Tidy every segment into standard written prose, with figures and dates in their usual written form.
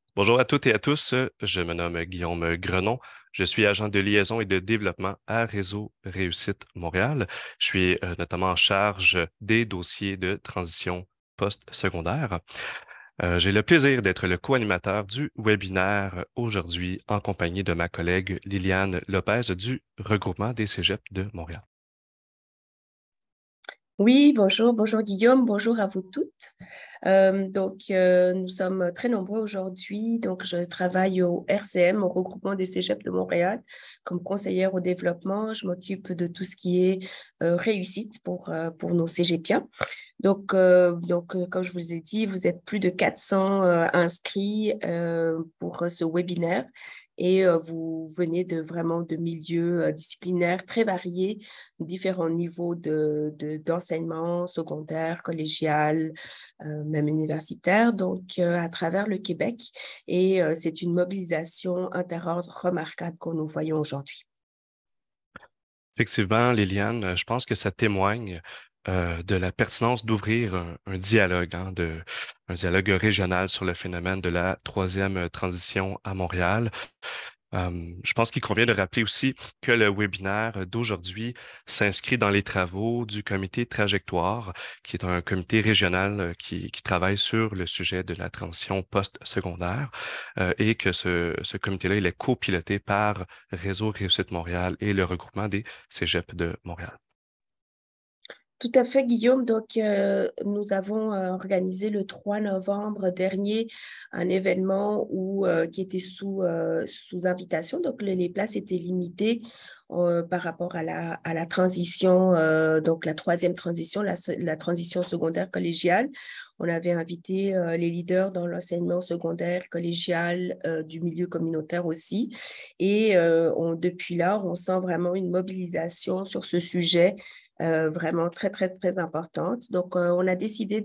Bonjour à toutes et à tous, je me nomme Guillaume Grenon. Je suis agent de liaison et de développement à Réseau Réussite Montréal. Je suis notamment en charge des dossiers de transition post-secondaire. J'ai le plaisir d'être le co-animateur du webinaire aujourd'hui en compagnie de ma collègue Liliane Lopez du regroupement des cégeps de Montréal. Oui, bonjour, bonjour Guillaume, bonjour à vous toutes. Nous sommes très nombreux aujourd'hui. Donc, je travaille au RCM, au regroupement des cégeps de Montréal, comme conseillère au développement. Je m'occupe de tout ce qui est réussite pour nos cégepiens. Comme je vous ai dit, vous êtes plus de 400 inscrits pour ce webinaire et vous venez vraiment de milieux disciplinaires très variés, différents niveaux d'enseignement secondaire, collégial, même universitaire, à travers le Québec. Et c'est une mobilisation interordre remarquable que nous voyons aujourd'hui. Effectivement, Liliane, je pense que ça témoigne de la pertinence d'ouvrir un dialogue, un dialogue régional sur le phénomène de la troisième transition à Montréal. Je pense qu'il convient de rappeler aussi que le webinaire d'aujourd'hui s'inscrit dans les travaux du comité Trajectoire, qui est un comité régional qui travaille sur le sujet de la transition post-secondaire et que ce comité-là, il est copiloté par Réseau Réussite Montréal et le regroupement des cégeps de Montréal. Tout à fait, Guillaume. Nous avons organisé le 3 novembre dernier un événement qui était sous invitation. Donc, les places étaient limitées par rapport à la transition, donc la troisième transition, la transition secondaire collégiale. On avait invité les leaders dans l'enseignement secondaire collégial du milieu communautaire aussi. Et depuis là, on sent vraiment une mobilisation sur ce sujet vraiment très, très, très importante. On a décidé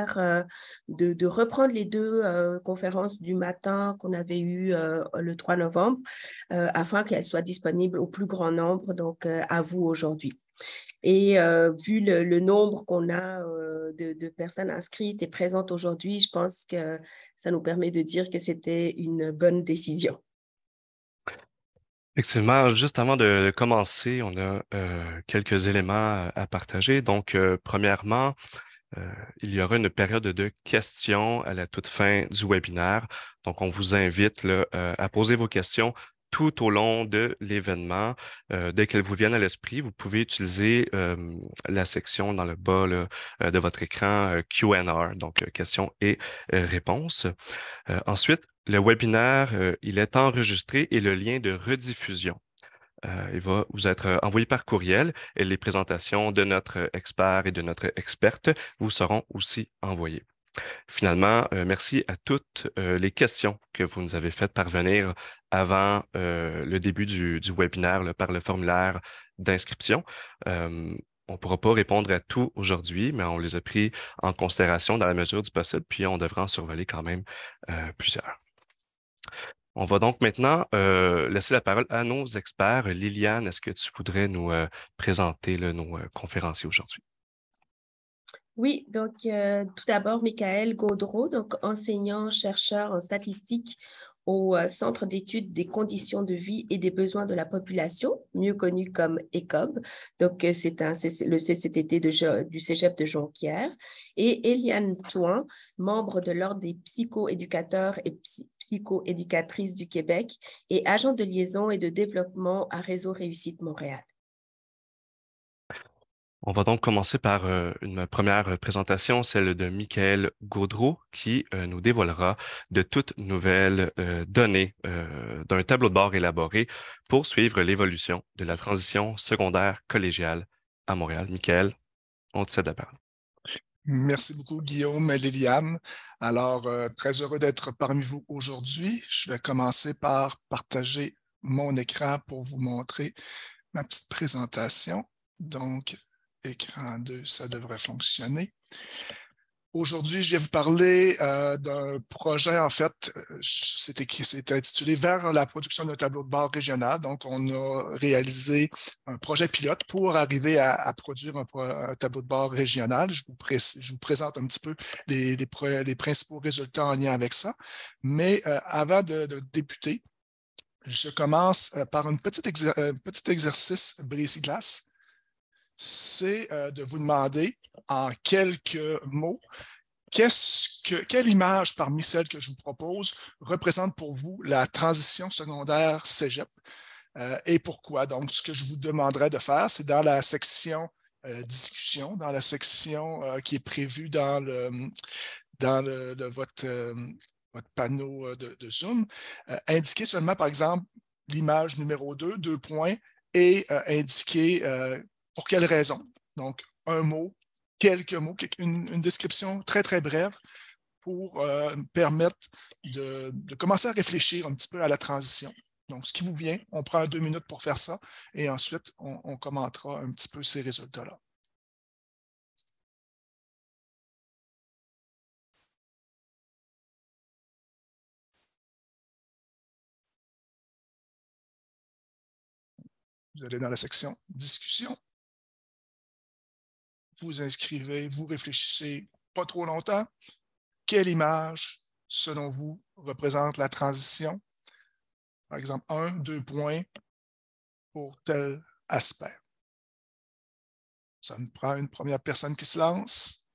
de reprendre les deux conférences du matin qu'on avait eues le 3 novembre afin qu'elles soient disponibles au plus grand nombre, à vous aujourd'hui. Et vu le nombre qu'on a de personnes inscrites et présentes aujourd'hui, je pense que ça nous permet de dire que c'était une bonne décision. Effectivement, juste avant de commencer, on a quelques éléments à partager. Premièrement, il y aura une période de questions à la toute fin du webinaire. Donc, on vous invite là, à poser vos questions tout au long de l'événement. Dès qu'elles vous viennent à l'esprit, vous pouvez utiliser la section dans le bas là, de votre écran Q&A, donc questions et réponses. Ensuite, le webinaire, il est enregistré et le lien de rediffusion il va vous être envoyé par courriel et les présentations de notre expert et de notre experte vous seront aussi envoyées. Finalement, merci à toutes les questions que vous nous avez faites parvenir avant le début du webinaire là, par le formulaire d'inscription. On ne pourra pas répondre à tout aujourd'hui, mais on les a pris en considération dans la mesure du possible, puis on devra en survoler quand même plusieurs. On va donc maintenant laisser la parole à nos experts. Liliane, est-ce que tu voudrais nous présenter là, nos conférenciers aujourd'hui? Oui, tout d'abord, Michael Gaudreau, donc enseignant-chercheur en statistique au Centre d'études des conditions de vie et des besoins de la population, mieux connu comme ECOB. C'est le CCTT du Cégep de Jonquière. Et Eliane Touin, membre de l'Ordre des psychoéducateurs et psychoéducatrices du Québec et agent de liaison et de développement à Réseau Réussite Montréal. On va donc commencer par une première présentation, celle de Michael Gaudreau, qui nous dévoilera de toutes nouvelles données d'un tableau de bord élaboré pour suivre l'évolution de la transition secondaire collégiale à Montréal. Michael, on te cède la parole. Merci beaucoup, Guillaume et Liliane. Alors, très heureux d'être parmi vous aujourd'hui. Je vais commencer par partager mon écran pour vous montrer ma petite présentation. Donc, écran 2, ça devrait fonctionner. Aujourd'hui, je vais vous parler d'un projet, en fait, c'était intitulé Vers la production d'un tableau de bord régional. Donc, on a réalisé un projet pilote pour arriver à produire un tableau de bord régional. Je vous présente un petit peu les principaux résultats en lien avec ça. Mais avant de débuter, je commence par un petit exercice brise-glace. C'est de vous demander en quelques mots, quelle image parmi celles que je vous propose représente pour vous la transition secondaire cégep et pourquoi? Donc, ce que je vous demanderai de faire, c'est dans la section discussion, dans la section qui est prévue dans votre panneau de Zoom, indiquer seulement, par exemple, l'image numéro 2, 2 points, et indiquer pour quelle raison. Donc, un mot, quelques mots, une description très, très brève pour permettre de commencer à réfléchir un petit peu à la transition. Donc, ce qui vous vient, on prend 2 minutes pour faire ça et ensuite, on commentera un petit peu ces résultats-là. Vous allez dans la section discussion. Vous inscrivez, vous réfléchissez pas trop longtemps. Quelle image, selon vous, représente la transition? Par exemple, 1, 2 points pour tel aspect. Ça nous prend une première personne qui se lance.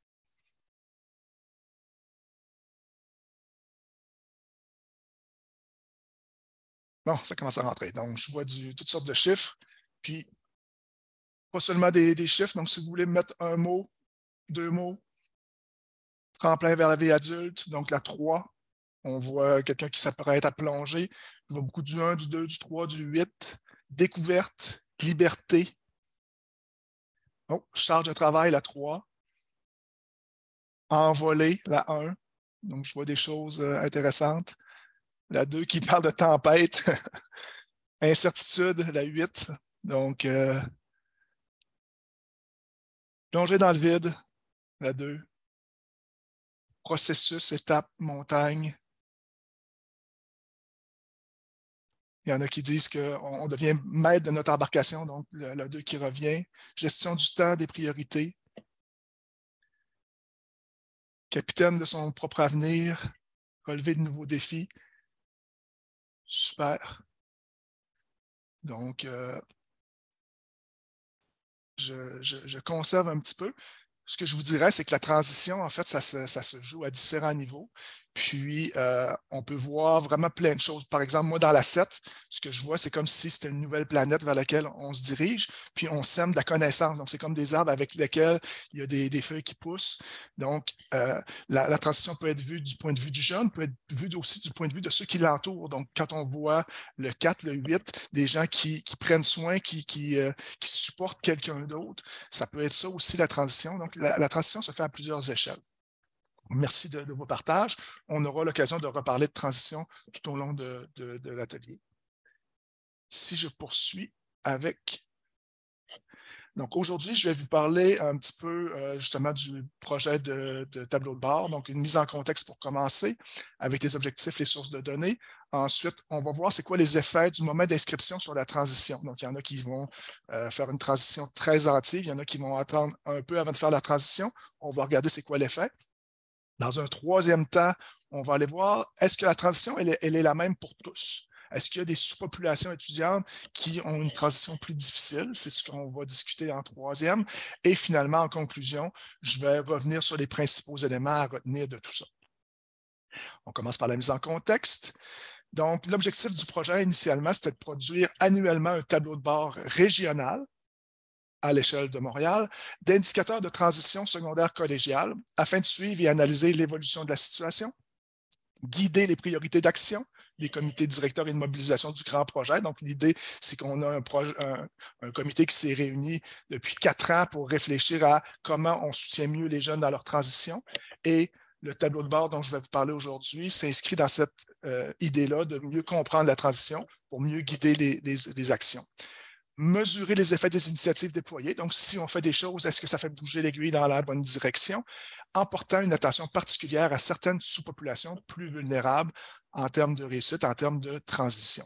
Bon, ça commence à rentrer. Donc, je vois toutes sortes de chiffres. Puis, pas seulement des chiffres. Donc, si vous voulez mettre un mot, 2 mots, tremplin vers la vie adulte, donc la 3, on voit quelqu'un qui s'apprête à plonger. Je vois beaucoup du 1, du 2, du 3, du 8. Découverte, liberté. Oh, charge de travail, la 3. Envolée, la 1. Donc, je vois des choses intéressantes. La 2 qui parle de tempête. Incertitude, la 8. Donc, plonger dans le vide, la 2. Processus, étape, montagne. Il y en a qui disent qu'on devient maître de notre embarcation, donc le 2 qui revient. Gestion du temps, des priorités. Capitaine de son propre avenir, relever de nouveaux défis. Super. Donc, je conserve un petit peu. Ce que je vous dirais, c'est que la transition, en fait, ça se joue à différents niveaux. Puis, on peut voir vraiment plein de choses. Par exemple, moi, dans la 7, ce que je vois, c'est comme si c'était une nouvelle planète vers laquelle on se dirige, puis on sème de la connaissance. Donc, c'est comme des arbres avec lesquels il y a des feuilles qui poussent. Donc, la transition peut être vue du point de vue du jeune, peut être vue aussi du point de vue de ceux qui l'entourent. Donc, quand on voit le 4, le 8, des gens qui prennent soin, qui supportent quelqu'un d'autre, ça peut être ça aussi la transition. Donc, la transition se fait à plusieurs échelles. Merci de vos partages. On aura l'occasion de reparler de transition tout au long de l'atelier. Si je poursuis avec... Donc, aujourd'hui, je vais vous parler un petit peu justement du projet de tableau de bord. Donc, une mise en contexte pour commencer avec les objectifs, les sources de données. Ensuite, on va voir c'est quoi les effets du moment d'inscription sur la transition. Donc, il y en a qui vont faire une transition très hâtive. Il y en a qui vont attendre un peu avant de faire la transition. On va regarder c'est quoi l'effet. Dans un troisième temps, on va aller voir, est-ce que la transition, elle est la même pour tous? Est-ce qu'il y a des sous-populations étudiantes qui ont une transition plus difficile? C'est ce qu'on va discuter en troisième. Et finalement, en conclusion, je vais revenir sur les principaux éléments à retenir de tout ça. On commence par la mise en contexte. Donc, l'objectif du projet, initialement, c'était de produire annuellement un tableau de bord régional à l'échelle de Montréal, d'indicateurs de transition secondaire collégiale afin de suivre et analyser l'évolution de la situation, guider les priorités d'action, les comités directeurs et de mobilisation du grand projet. Donc, l'idée, c'est qu'on a un comité qui s'est réuni depuis 4 ans pour réfléchir à comment on soutient mieux les jeunes dans leur transition. Et le tableau de bord dont je vais vous parler aujourd'hui s'inscrit dans cette idée-là de mieux comprendre la transition pour mieux guider les actions. mesurer les effets des initiatives déployées. Donc, si on fait des choses, est-ce que ça fait bouger l'aiguille dans la bonne direction, en portant une attention particulière à certaines sous-populations plus vulnérables en termes de réussite, en termes de transition.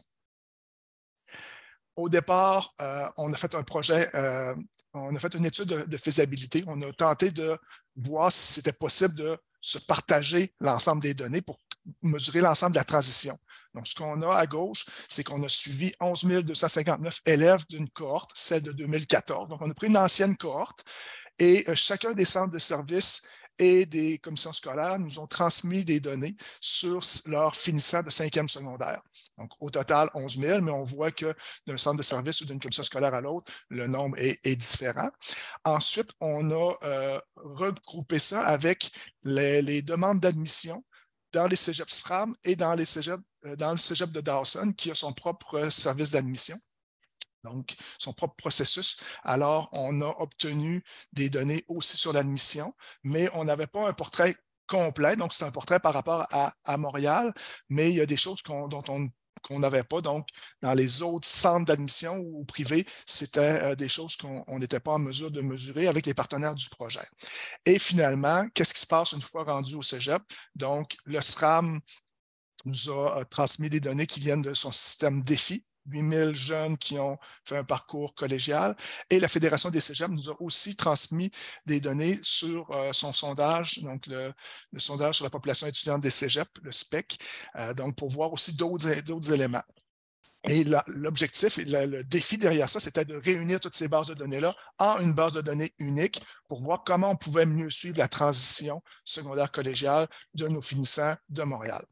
Au départ, on a fait un projet, on a fait une étude de faisabilité. On a tenté de voir si c'était possible de se partager l'ensemble des données pour mesurer l'ensemble de la transition. Donc, ce qu'on a à gauche, c'est qu'on a suivi 11 259 élèves d'une cohorte, celle de 2014. Donc, on a pris une ancienne cohorte et chacun des centres de services et des commissions scolaires nous ont transmis des données sur leur finissant de 5e secondaire. Donc, au total, 11 000, mais on voit que d'un centre de service ou d'une commission scolaire à l'autre, le nombre est différent. Ensuite, on a regroupé ça avec les demandes d'admission dans les cégeps SRAM et dans le cégep de Dawson, qui a son propre service d'admission. Donc, son propre processus. Alors, on a obtenu des données aussi sur l'admission, mais on n'avait pas un portrait complet. Donc, c'est un portrait par rapport à Montréal, mais il y a des choses qu'on n'avait pas. Donc, dans les autres centres d'admission ou privés, c'était des choses qu'on n'était pas en mesure de mesurer avec les partenaires du projet. Et finalement, qu'est-ce qui se passe une fois rendu au cégep? Donc, le SRAM nous a transmis des données qui viennent de son système DEFI, 8000 jeunes qui ont fait un parcours collégial. Et la Fédération des cégeps nous a aussi transmis des données sur son sondage, donc le sondage sur la population étudiante des cégeps, le SPEC, donc pour voir aussi d'autres éléments. Et l'objectif et le défi derrière ça, c'était de réunir toutes ces bases de données-là en une base de données unique pour voir comment on pouvait mieux suivre la transition secondaire collégiale de nos finissants de Montréal.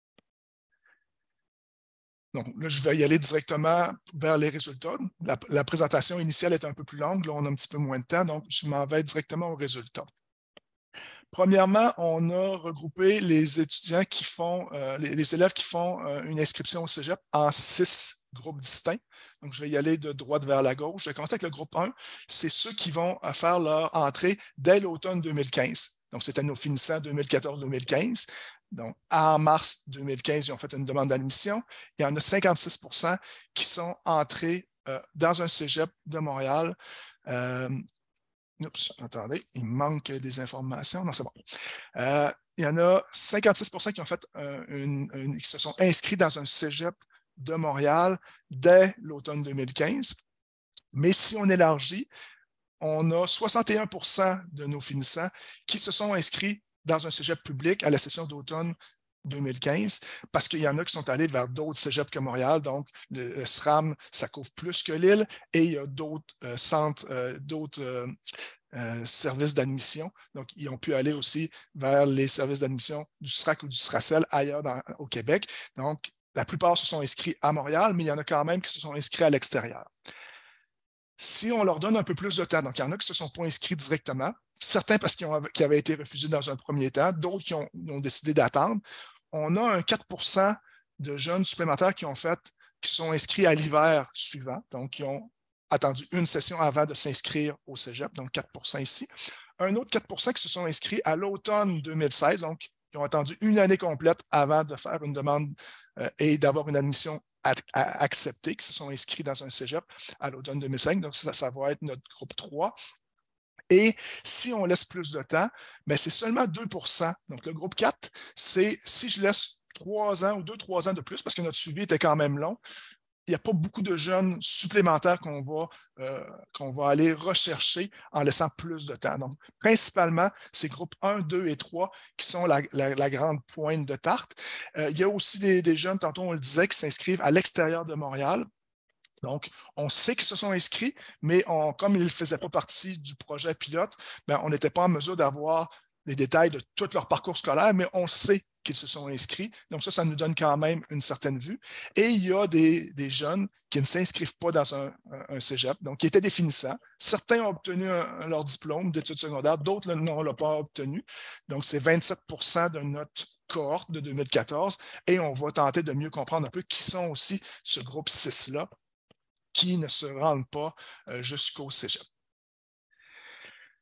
Donc là, je vais y aller directement vers les résultats. La présentation initiale est un peu plus longue. Là, on a un petit peu moins de temps, donc je m'en vais directement aux résultats. Premièrement, on a regroupé les étudiants qui font, les élèves qui font une inscription au cégep en 6 groupes distincts. Donc, je vais y aller de droite vers la gauche. Je vais commencer avec le groupe 1. C'est ceux qui vont faire leur entrée dès l'automne 2015. Donc, c'était nos finissants 2014-2015. Donc, en mars 2015, ils ont fait une demande d'admission. Il y en a 56 % qui sont entrés dans un cégep de Montréal. Oups, attendez, il manque des informations. Non, c'est bon. Il y en a 56 % qui ont fait qui se sont inscrits dans un cégep de Montréal dès l'automne 2015. Mais si on élargit, on a 61 % de nos finissants qui se sont inscrits dans un cégep public à la session d'automne 2015, parce qu'il y en a qui sont allés vers d'autres cégeps que Montréal. Donc, le SRAM, ça couvre plus que l'île, et il y a d'autres centres, d'autres services d'admission. Donc, ils ont pu aller aussi vers les services d'admission du SRAC ou du SRACEL ailleurs au Québec. Donc, la plupart se sont inscrits à Montréal, mais il y en a quand même qui se sont inscrits à l'extérieur. Si on leur donne un peu plus de temps, donc il y en a qui ne se sont pas inscrits directement, certains parce qu'ils avaient été refusés dans un premier temps, d'autres qui ont décidé d'attendre. On a un 4 % de jeunes supplémentaires qui sont inscrits à l'hiver suivant, donc qui ont attendu une session avant de s'inscrire au cégep, donc 4 % ici. Un autre 4 % qui se sont inscrits à l'automne 2016, donc qui ont attendu une année complète avant de faire une demande et d'avoir une admission acceptés, qui se sont inscrits dans un cégep à l'automne 2005. Donc, ça va être notre groupe 3. Et si on laisse plus de temps, ben c'est seulement 2 %. Donc, le groupe 4, c'est si je laisse 3 ans ou 2-3 ans de plus, parce que notre suivi était quand même long, il n'y a pas beaucoup de jeunes supplémentaires qu'on va aller rechercher en laissant plus de temps. Donc, principalement, c'est groupes 1, 2 et 3 qui sont la grande pointe de tarte. Il y a aussi des jeunes, tantôt on le disait, qui s'inscrivent à l'extérieur de Montréal. Donc, on sait qu'ils se sont inscrits, mais comme ils ne faisaient pas partie du projet pilote, ben, on n'était pas en mesure d'avoir les détails de tout leur parcours scolaire, mais on sait qu'ils se sont inscrits. Donc ça nous donne quand même une certaine vue. Et il y a des jeunes qui ne s'inscrivent pas dans un cégep, donc qui étaient des finissants. Certains ont obtenu leur diplôme d'études secondaires, d'autres ne l'ont pas obtenu. Donc c'est 27 % de notre cohorte de 2014. Et on va tenter de mieux comprendre un peu qui sont aussi ce groupe 6-là qui ne se rendent pas jusqu'au cégep.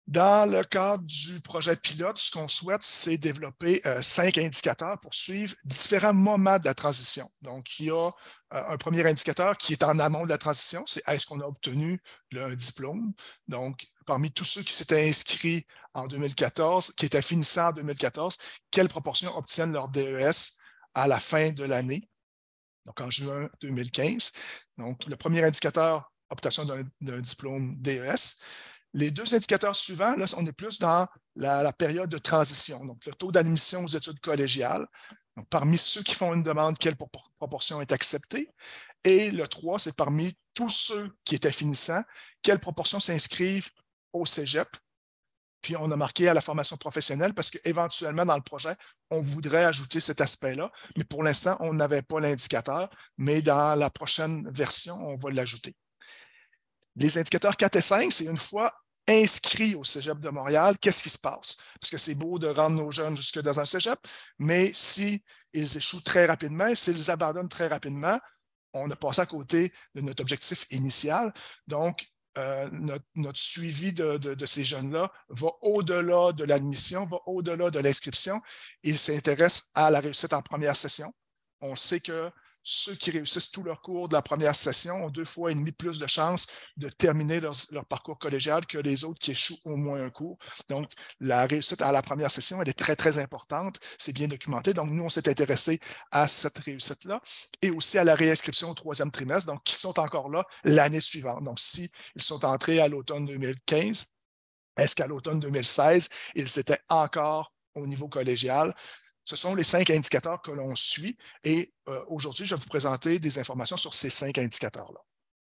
Dans le cadre du projet pilote, ce qu'on souhaite, c'est développer 5 indicateurs pour suivre différents moments de la transition. Donc, il y a un premier indicateur qui est en amont de la transition, c'est est-ce qu'on a obtenu un diplôme. Donc, parmi tous ceux qui s'étaient inscrits en 2014, qui étaient finissants en 2014, quelle proportion obtiennent leur DES à la fin de l'année, donc en juin 2015. Donc, le premier indicateur, obtention d'un diplôme DES. Les deux indicateurs suivants, là, on est plus dans la période de transition, donc le taux d'admission aux études collégiales. Donc, parmi ceux qui font une demande, quelle proportion est acceptée? Et le 3, c'est parmi tous ceux qui étaient finissants, quelle proportion s'inscrivent au cégep? Puis on a marqué à la formation professionnelle parce qu'éventuellement, dans le projet, on voudrait ajouter cet aspect-là, mais pour l'instant, on n'avait pas l'indicateur, mais dans la prochaine version, on va l'ajouter. Les indicateurs 4 et 5, c'est une fois inscrits au Cégep de Montréal, qu'est-ce qui se passe? Parce que c'est beau de rendre nos jeunes jusque dans un cégep, mais s'ils échouent très rapidement, s'ils abandonnent très rapidement, on a passé à côté de notre objectif initial. Donc, notre suivi de ces jeunes-là va au-delà de l'admission, va au-delà de l'inscription. Ils s'intéressent à la réussite en première session. On sait que ceux qui réussissent tout leur cours de la première session ont 2,5 fois plus de chances de terminer leur parcours collégial que les autres qui échouent au moins un cours. Donc, la réussite à la première session, elle est très, très importante. C'est bien documenté. Donc, nous, on s'est intéressé à cette réussite-là et aussi à la réinscription au 3e trimestre, donc qui sont encore là l'année suivante. Donc, s'ils sont entrés à l'automne 2015, est-ce qu'à l'automne 2016, ils étaient encore au niveau collégial? Ce sont les 5 indicateurs que l'on suit et aujourd'hui, je vais vous présenter des informations sur ces 5 indicateurs-là.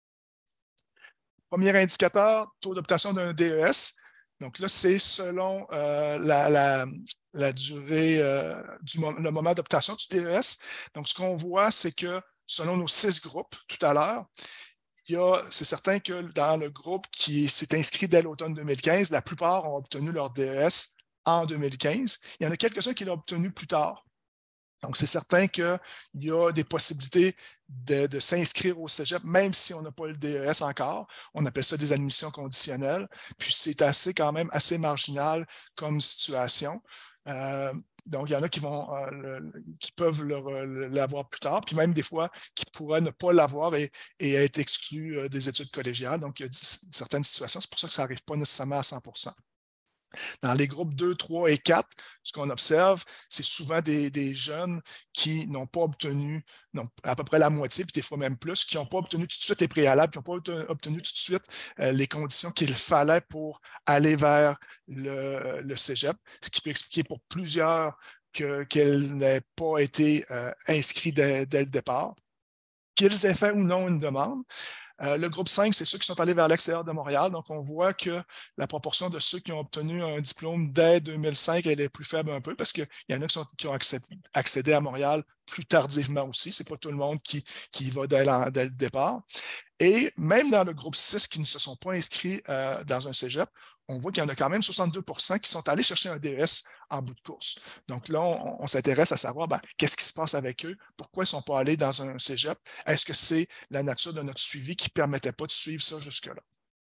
Premier indicateur, taux d'obtention d'un DES. Donc là, c'est selon la durée, le moment d'obtention du DES. Donc, ce qu'on voit, c'est que selon nos 6 groupes tout à l'heure, c'est certain que dans le groupe qui s'est inscrit dès l'automne 2015, la plupart ont obtenu leur DES en 2015. Il y en a quelques-uns qui l'ont obtenu plus tard. Donc, c'est certain qu'il y a des possibilités de s'inscrire au cégep, même si on n'a pas le DES encore. On appelle ça des admissions conditionnelles. Puis, c'est quand même assez marginal comme situation. Donc, il y en a qui peuvent l'avoir plus tard, puis même des fois qui pourraient ne pas l'avoir et être exclus des études collégiales. Donc, il y a certaines situations, c'est pour ça que ça n'arrive pas nécessairement à 100%. Dans les groupes 2, 3 et 4, ce qu'on observe, c'est souvent des jeunes qui n'ont pas obtenu à peu près la moitié, puis des fois même plus, qui n'ont pas obtenu tout de suite les préalables, qui n'ont pas obtenu tout de suite les conditions qu'il fallait pour aller vers le cégep, ce qui peut expliquer pour plusieurs qu'elles n'aient pas été inscrits dès le départ. Qu'ils aient fait ou non une demande. Le groupe 5, c'est ceux qui sont allés vers l'extérieur de Montréal. Donc, on voit que la proportion de ceux qui ont obtenu un diplôme dès 2005, elle est plus faible un peu parce qu'il y en a qui ont accédé à Montréal plus tardivement aussi. Ce n'est pas tout le monde qui y va dès le départ. Et même dans le groupe 6 qui ne se sont pas inscrits dans un cégep, on voit qu'il y en a quand même 62% qui sont allés chercher un DES en bout de course. Donc là, on s'intéresse à savoir qu'est-ce qui se passe avec eux, pourquoi ils ne sont pas allés dans un cégep, est-ce que c'est la nature de notre suivi qui ne permettait pas de suivre ça jusque-là.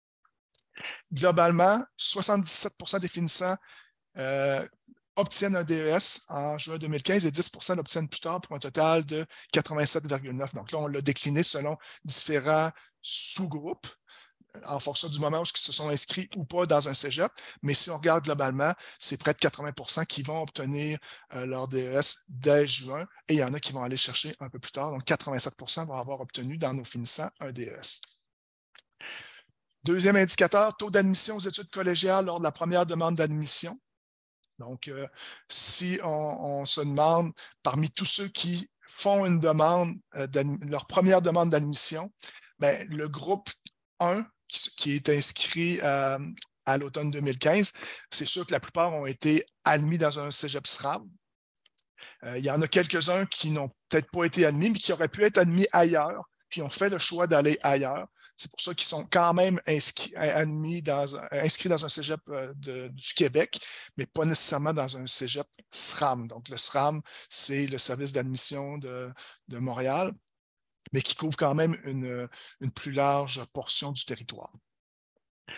Globalement, 77% des finissants obtiennent un DES en juin 2015 et 10% l'obtiennent plus tard pour un total de 87,9. Donc là, on l'a décliné selon différents sous-groupes en fonction du moment où ils se sont inscrits ou pas dans un cégep. Mais si on regarde globalement, c'est près de 80% qui vont obtenir leur DES dès juin et il y en a qui vont aller chercher un peu plus tard. Donc, 87% vont avoir obtenu dans nos finissants un DES. Deuxième indicateur, taux d'admission aux études collégiales lors de la première demande d'admission. Donc, si on se demande, parmi tous ceux qui font une demande, leur première demande d'admission, le groupe 1, qui est inscrit à l'automne 2015, c'est sûr que la plupart ont été admis dans un cégep SRAM. Il y en a quelques-uns qui n'ont peut-être pas été admis, mais qui auraient pu être admis ailleurs, puis ont fait le choix d'aller ailleurs. C'est pour ça qu'ils sont quand même inscrits dans un cégep du Québec, mais pas nécessairement dans un cégep SRAM. Donc, le SRAM, c'est le service d'admission de Montréal, mais qui couvre quand même une plus large portion du territoire.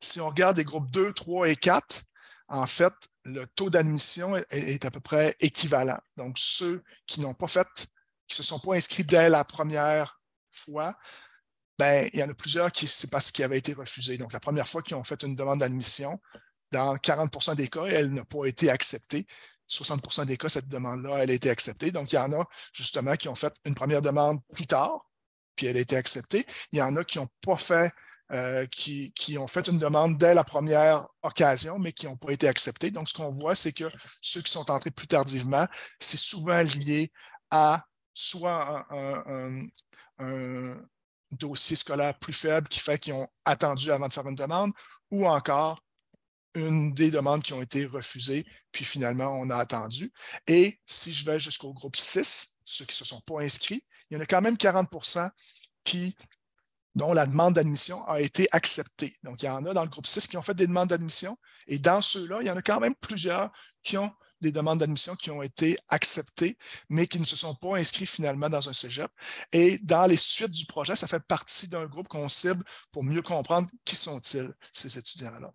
Si on regarde les groupes 2, 3 et 4, en fait, le taux d'admission est à peu près équivalent. Donc, ceux qui n'ont pas fait, qui ne se sont pas inscrits dès la première fois, ben, il y en a plusieurs qui c'est parce qu'ils avaient été refusés. Donc, la première fois qu'ils ont fait une demande d'admission, dans 40% des cas, elle n'a pas été acceptée. 60% des cas, cette demande-là, elle a été acceptée. Donc, il y en a justement qui ont fait une première demande plus tard, puis elle a été acceptée. Il y en a qui n'ont pas fait, qui ont fait une demande dès la première occasion, mais qui n'ont pas été acceptés. Donc, ce qu'on voit, c'est que ceux qui sont entrés plus tardivement, c'est souvent lié à soit un dossier scolaire plus faible qui fait qu'ils ont attendu avant de faire une demande, ou encore une des demandes qui ont été refusées, puis finalement, on a attendu. Et si je vais jusqu'au groupe 6, ceux qui ne se sont pas inscrits, il y en a quand même 40% dont la demande d'admission a été acceptée. Donc, il y en a dans le groupe 6 qui ont fait des demandes d'admission, et dans ceux-là, il y en a quand même plusieurs qui ont des demandes d'admission qui ont été acceptées, mais qui ne se sont pas inscrits finalement dans un cégep. Et dans les suites du projet, ça fait partie d'un groupe qu'on cible pour mieux comprendre qui sont-ils, ces étudiants-là.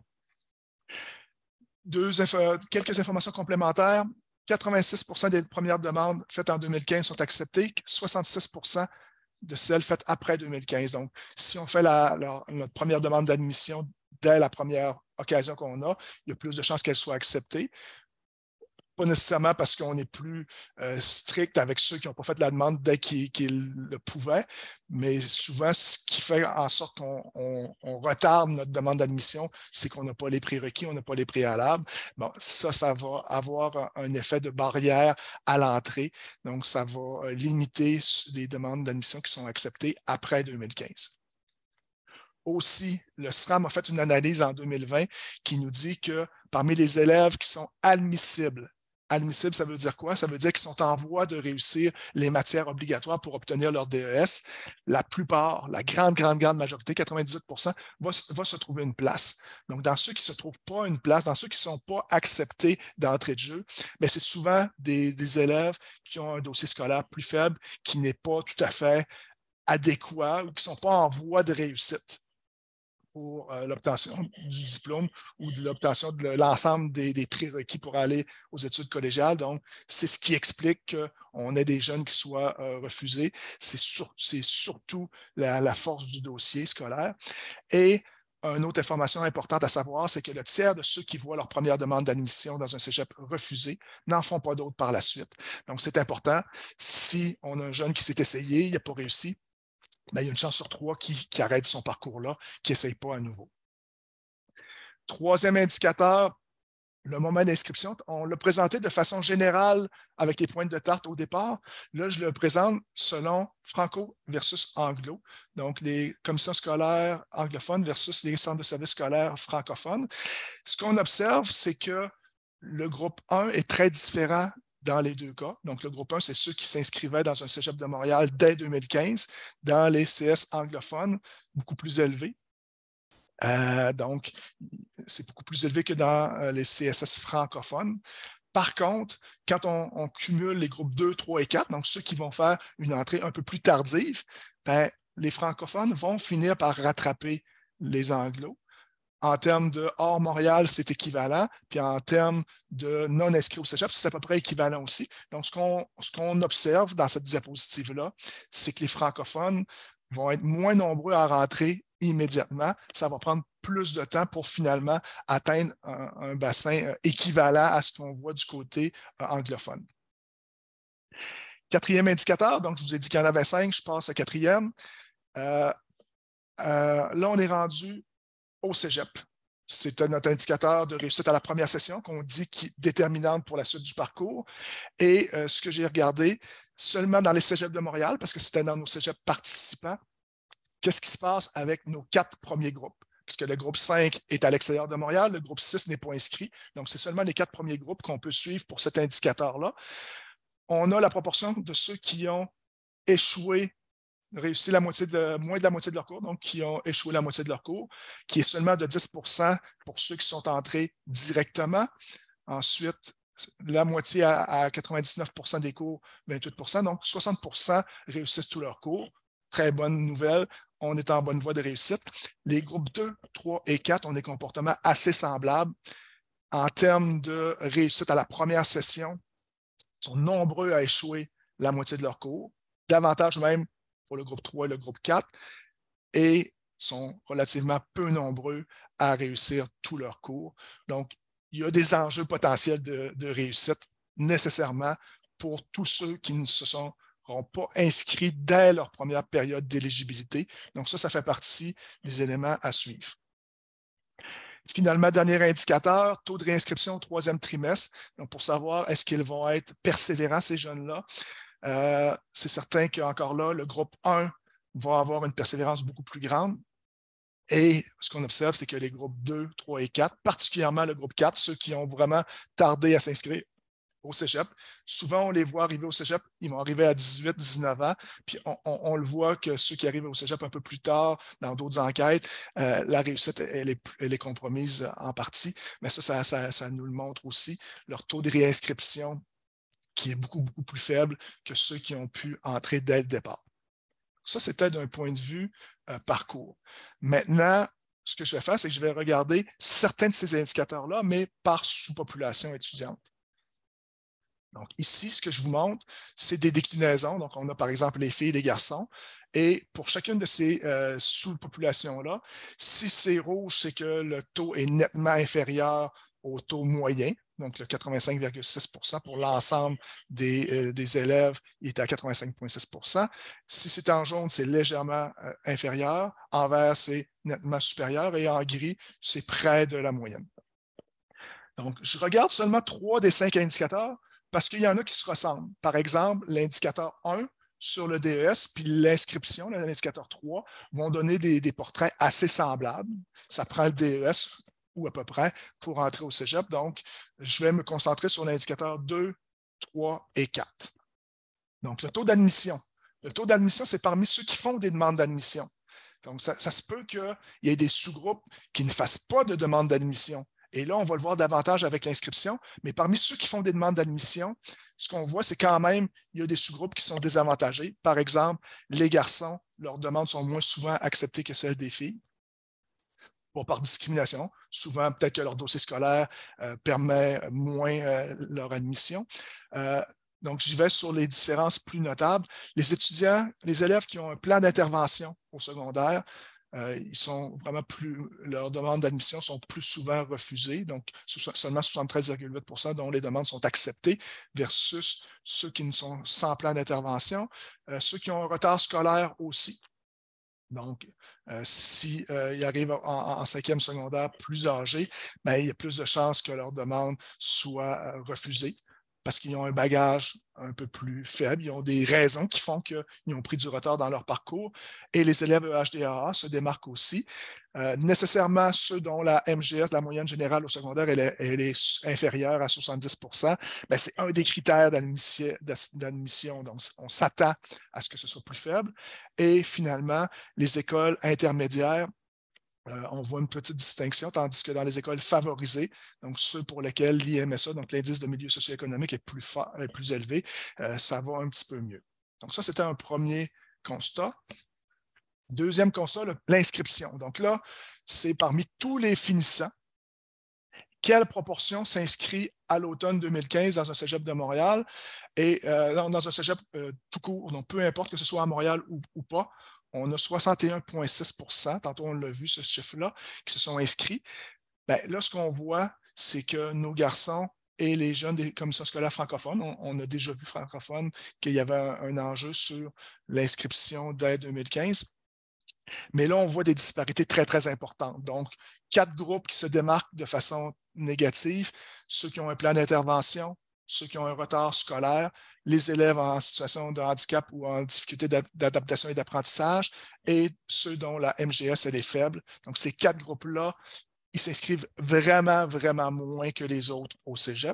Quelques informations complémentaires. 86% des premières demandes faites en 2015 sont acceptées, 66% de celles faites après 2015. Donc, si on fait notre première demande d'admission dès la première occasion qu'on a, il y a plus de chances qu'elle soit acceptée. Pas nécessairement parce qu'on est plus strict avec ceux qui n'ont pas fait la demande dès qu'ils le pouvaient, mais souvent, ce qui fait en sorte qu'on retarde notre demande d'admission, c'est qu'on n'a pas les prérequis, on n'a pas les préalables. Bon, ça va avoir un effet de barrière à l'entrée. Donc, ça va limiter les demandes d'admission qui sont acceptées après 2015. Aussi, le SRAM a fait une analyse en 2020 qui nous dit que parmi les élèves qui sont admissibles, ça veut dire quoi? Ça veut dire qu'ils sont en voie de réussir les matières obligatoires pour obtenir leur DES. La plupart, la grande majorité, 98%, va se trouver une place. Donc, dans ceux qui ne se trouvent pas une place, dans ceux qui ne sont pas acceptés d'entrée de jeu, c'est souvent des élèves qui ont un dossier scolaire plus faible, qui n'est pas tout à fait adéquat ou qui ne sont pas en voie de réussite pour l'obtention du diplôme ou de l'obtention de l'ensemble des prérequis pour aller aux études collégiales. Donc, c'est ce qui explique qu'on ait des jeunes qui soient refusés. C'est surtout la force du dossier scolaire. Et une autre information importante à savoir, c'est que le tiers de ceux qui voient leur première demande d'admission dans un cégep refusée n'en font pas d'autres par la suite. Donc, c'est important. Si on a un jeune qui s'est essayé, il n'a pas réussi, il y a une chance sur 3 qui arrête son parcours-là, qui n'essaye pas à nouveau. Troisième indicateur, le moment d'inscription. On l'a présenté de façon générale avec les pointes de tarte au départ. Là, je le présente selon franco versus anglo. Donc, les commissions scolaires anglophones versus les centres de services scolaires francophones. Ce qu'on observe, c'est que le groupe 1 est très différent dans les deux cas. Donc, le groupe 1, c'est ceux qui s'inscrivaient dans un cégep de Montréal dès 2015. Dans les CS anglophones, beaucoup plus élevé. Donc, c'est beaucoup plus élevé que dans les CSS francophones. Par contre, quand on cumule les groupes 2, 3 et 4, donc ceux qui vont faire une entrée un peu plus tardive, les francophones vont finir par rattraper les anglos. En termes de hors Montréal, c'est équivalent. Puis en termes de non-inscrits au cégep, c'est à peu près équivalent aussi. Donc, ce qu'on observe dans cette diapositive-là, c'est que les francophones vont être moins nombreux à rentrer immédiatement. Ça va prendre plus de temps pour finalement atteindre un bassin équivalent à ce qu'on voit du côté anglophone. Quatrième indicateur, donc je vous ai dit qu'il y en avait 5, je passe au quatrième. Là, on est rendu au cégep. C'est notre indicateur de réussite à la première session qu'on dit qui est déterminante pour la suite du parcours. Et ce que j'ai regardé, seulement dans les cégeps de Montréal, parce que c'était dans nos cégeps participants, qu'est-ce qui se passe avec nos 4 premiers groupes? Puisque le groupe 5 est à l'extérieur de Montréal, le groupe 6 n'est pas inscrit. Donc, c'est seulement les 4 premiers groupes qu'on peut suivre pour cet indicateur-là. On a la proportion de ceux qui ont échoué, réussi moins de la moitié de leur cours, donc qui ont échoué la moitié de leur cours, qui est seulement de 10% pour ceux qui sont entrés directement. Ensuite, la moitié à 99% des cours, 28%, donc 60% réussissent tous leurs cours. Très bonne nouvelle. on est en bonne voie de réussite. Les groupes 2, 3 et 4 ont des comportements assez semblables. En termes de réussite à la première session, ils sont nombreux à échouer la moitié de leur cours, davantage même pour le groupe 3 et le groupe 4, et sont relativement peu nombreux à réussir tous leurs cours. Donc, il y a des enjeux potentiels de réussite nécessairement pour tous ceux qui ne seront pas inscrits dès leur première période d'éligibilité. Donc, ça fait partie des éléments à suivre. Finalement, dernier indicateur, taux de réinscription au troisième trimestre. Donc, pour savoir est-ce qu'ils vont être persévérants, ces jeunes-là. C'est certain qu'encore là, le groupe 1 va avoir une persévérance beaucoup plus grande. Et ce qu'on observe, c'est que les groupes 2, 3 et 4, particulièrement le groupe 4, ceux qui ont vraiment tardé à s'inscrire au cégep, souvent on les voit arriver au cégep, ils vont arriver à 18, 19 ans, puis on le voit que ceux qui arrivent au cégep un peu plus tard, dans d'autres enquêtes, la réussite, elle est compromise en partie, mais ça nous le montre aussi, leur taux de réinscription qui est beaucoup, beaucoup plus faible que ceux qui ont pu entrer dès le départ. Ça, c'était d'un point de vue parcours. Maintenant, ce que je vais faire, c'est que je vais regarder certains de ces indicateurs-là, mais par sous-population étudiante. Donc, ici, ce que je vous montre, c'est des déclinaisons. Donc, on a par exemple les filles et les garçons. Et pour chacune de ces sous-populations-là, si c'est rouge, c'est que le taux est nettement inférieur au taux moyen. Donc, le 85,6 pour l'ensemble des élèves, il était à 85,6 Si c'est en jaune, c'est légèrement inférieur. En vert, c'est nettement supérieur. Et en gris, c'est près de la moyenne. Donc, je regarde seulement 3 des 5 indicateurs parce qu'il y en a qui se ressemblent. Par exemple, l'indicateur 1 sur le DES, puis l'inscription, l'indicateur 3, vont donner des portraits assez semblables. Ça prend le DES ou à peu près, pour entrer au cégep. Donc, je vais me concentrer sur l'indicateur 2, 3 et 4. Donc, le taux d'admission. Le taux d'admission, c'est parmi ceux qui font des demandes d'admission. Donc, ça se peut qu'il y ait des sous-groupes qui ne fassent pas de demande d'admission. Et là, on va le voir davantage avec l'inscription. Mais parmi ceux qui font des demandes d'admission, ce qu'on voit, c'est quand même, il y a des sous-groupes qui sont désavantagés. Par exemple, les garçons, leurs demandes sont moins souvent acceptées que celles des filles. Pas par discrimination. Souvent, peut-être que leur dossier scolaire permet moins leur admission. Donc, j'y vais sur les différences plus notables. Les étudiants, les élèves qui ont un plan d'intervention au secondaire, ils sont vraiment leurs demandes d'admission sont plus souvent refusées. Donc, seulement 73,8 dont les demandes sont acceptées versus ceux qui ne sont sans plan d'intervention. Ceux qui ont un retard scolaire aussi. Donc, s'ils arrivent en 5e secondaire plus âgés, ben, il y a plus de chances que leur demande soit refusée parce qu'ils ont un bagage un peu plus faible. Ils ont des raisons qui font qu'ils ont pris du retard dans leur parcours. Et les élèves EHDAA se démarquent aussi. Nécessairement, ceux dont la MGS, la moyenne générale au secondaire, elle est inférieure à 70%, ben, c'est un des critères d'admission. Donc, on s'attend à ce que ce soit plus faible. Et finalement, les écoles intermédiaires, on voit une petite distinction, tandis que dans les écoles favorisées, donc ceux pour lesquels l'IMSA, donc l'indice de milieu socio-économique est plus élevé, ça va un petit peu mieux. Donc ça, c'était un premier constat. Deuxième constat, l'inscription. Donc là, c'est parmi tous les finissants, quelle proportion s'inscrit à l'automne 2015 dans un cégep de Montréal et dans un cégep tout court, donc peu importe que ce soit à Montréal ou pas, on a 61,6 tantôt on l'a vu ce chiffre-là, qui se sont inscrits. Bien, là, ce qu'on voit, c'est que nos garçons et les jeunes des commissions scolaires francophones, on a déjà vu francophones qu'il y avait un enjeu sur l'inscription dès 2015. Mais là, on voit des disparités très, très importantes. Donc, 4 groupes qui se démarquent de façon négative, ceux qui ont un plan d'intervention, ceux qui ont un retard scolaire, les élèves en situation de handicap ou en difficulté d'adaptation et d'apprentissage, et ceux dont la MGS elle est faible. Donc, ces 4 groupes-là, ils s'inscrivent vraiment, vraiment moins que les autres au cégep.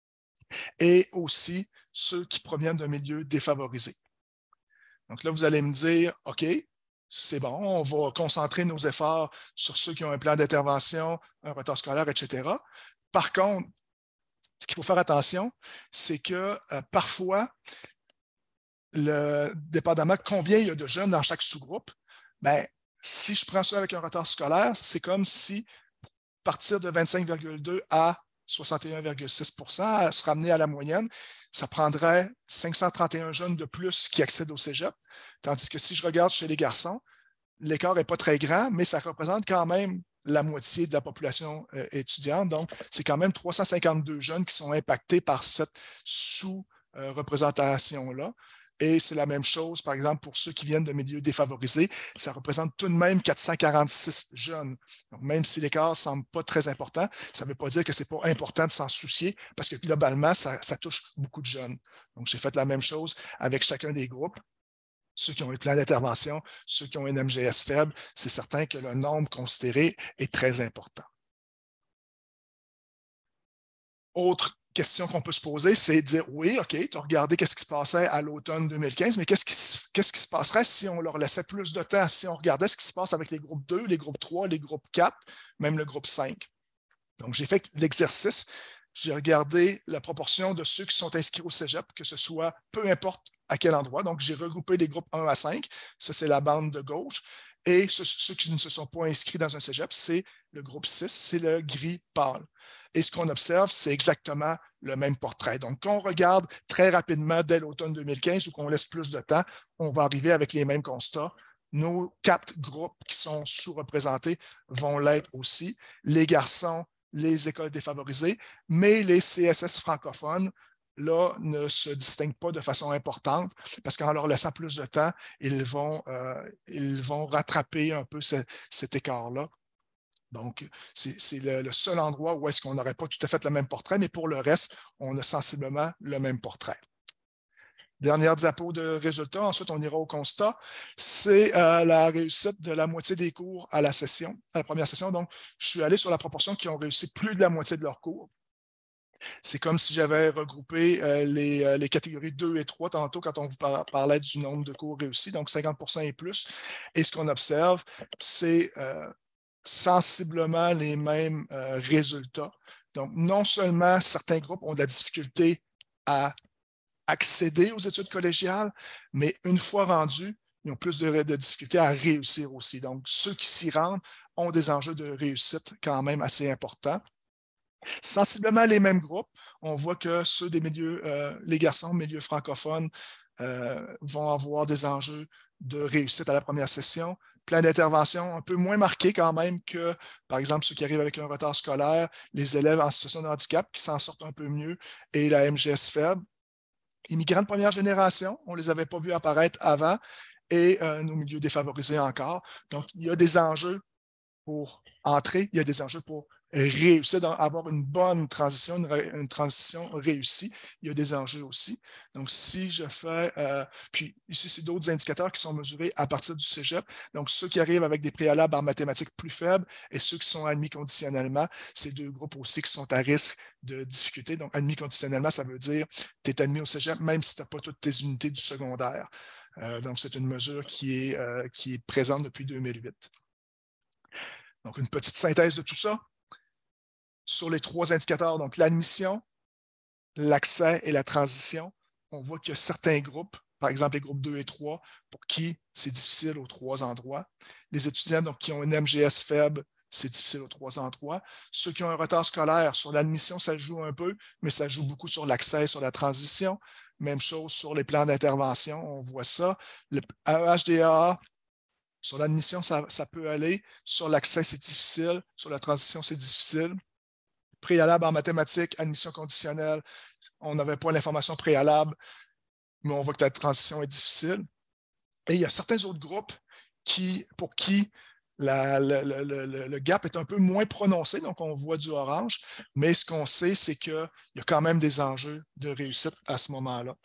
Et aussi ceux qui proviennent d'un milieu défavorisé. Donc là, vous allez me dire, OK, c'est bon, on va concentrer nos efforts sur ceux qui ont un plan d'intervention, un retard scolaire, etc. Par contre, ce qu'il faut faire attention, c'est que parfois, dépendamment combien il y a de jeunes dans chaque sous-groupe, Ben, si je prends ça avec un retard scolaire, c'est comme si partir de 25,2 à 61,6 à se ramener à la moyenne, ça prendrait 531 jeunes de plus qui accèdent au cégep. Tandis que si je regarde chez les garçons, l'écart n'est pas très grand, mais ça représente quand même la moitié de la population étudiante. Donc, c'est quand même 352 jeunes qui sont impactés par cette sous-représentation-là. Et c'est la même chose, par exemple, pour ceux qui viennent de milieux défavorisés, ça représente tout de même 446 jeunes. Donc, même si l'écart ne semble pas très important, ça ne veut pas dire que ce n'est pas important de s'en soucier parce que globalement, ça touche beaucoup de jeunes. Donc, j'ai fait la même chose avec chacun des groupes. Ceux qui ont un plan d'intervention, ceux qui ont une MGS faible, c'est certain que le nombre considéré est très important. Autre question qu'on peut se poser, c'est de dire, oui, OK, tu as regardé qu'est-ce qui se passait à l'automne 2015, mais qu'est-ce qui se passerait si on leur laissait plus de temps, si on regardait ce qui se passe avec les groupes 2, les groupes 3, les groupes 4, même le groupe 5. Donc, j'ai fait l'exercice, j'ai regardé la proportion de ceux qui sont inscrits au cégep, que ce soit peu importe à quel endroit. Donc, j'ai regroupé les groupes 1 à 5, ça c'est la bande de gauche, et ceux qui ne se sont pas inscrits dans un cégep, c'est le groupe 6, c'est le gris pâle. Et ce qu'on observe, c'est exactement le même portrait. Donc, quand on regarde très rapidement dès l'automne 2015 ou qu'on laisse plus de temps, on va arriver avec les mêmes constats. Nos 4 groupes qui sont sous-représentés vont l'être aussi. Les garçons, les écoles défavorisées, mais les CSS francophones, là, ne se distinguent pas de façon importante parce qu'en leur laissant plus de temps, ils vont rattraper un peu cet écart-là. Donc, c'est le seul endroit où est-ce qu'on n'aurait pas tout à fait le même portrait, mais pour le reste, on a sensiblement le même portrait. Dernière diapo de résultats, ensuite on ira au constat, c'est la réussite de la moitié des cours à la première session. Donc, je suis allé sur la proportion qui ont réussi plus de la moitié de leurs cours. C'est comme si j'avais regroupé les catégories 2 et 3 tantôt quand on vous parlait du nombre de cours réussis, donc 50% et plus. Et ce qu'on observe, c'est sensiblement les mêmes résultats. Donc, non seulement certains groupes ont de la difficulté à accéder aux études collégiales, mais une fois rendus, ils ont plus de difficultés à réussir aussi. Donc, ceux qui s'y rendent ont des enjeux de réussite quand même assez importants. Sensiblement les mêmes groupes, on voit que ceux des milieux, les garçons, milieux francophones, vont avoir des enjeux de réussite à la première session. Plan d'intervention un peu moins marqué quand même que, par exemple, ceux qui arrivent avec un retard scolaire, les élèves en situation de handicap qui s'en sortent un peu mieux et la MGS faible. Immigrants de première génération, on ne les avait pas vus apparaître avant, et nos milieux défavorisés encore. Donc, il y a des enjeux pour entrer, il y a des enjeux pour réussir, avoir une bonne transition, une transition réussie. Il y a des enjeux aussi. Donc, si je fais, puis ici, c'est d'autres indicateurs qui sont mesurés à partir du cégep. Donc, ceux qui arrivent avec des préalables en mathématiques plus faibles et ceux qui sont admis conditionnellement, c'est 2 groupes aussi qui sont à risque de difficulté. Donc, admis conditionnellement, ça veut dire que tu es admis au cégep même si tu n'as pas toutes tes unités du secondaire. Donc, c'est une mesure qui est présente depuis 2008. Donc, une petite synthèse de tout ça. Sur les 3 indicateurs, donc l'admission, l'accès et la transition, on voit qu'il y a certains groupes, par exemple les groupes 2 et 3, pour qui c'est difficile aux 3 endroits. Les étudiants donc, qui ont une MGS faible, c'est difficile aux 3 endroits. Ceux qui ont un retard scolaire, sur l'admission, ça joue un peu, mais ça joue beaucoup sur l'accès et sur la transition. Même chose sur les plans d'intervention, on voit ça. Le HDA, sur l'admission, ça peut aller. Sur l'accès, c'est difficile. Sur la transition, c'est difficile. Préalable en mathématiques, admission conditionnelle, on n'avait pas l'information préalable, mais on voit que la transition est difficile. Et il y a certains autres groupes pour qui le gap est un peu moins prononcé, donc on voit du orange, mais ce qu'on sait, c'est qu'il y a quand même des enjeux de réussite à ce moment-là.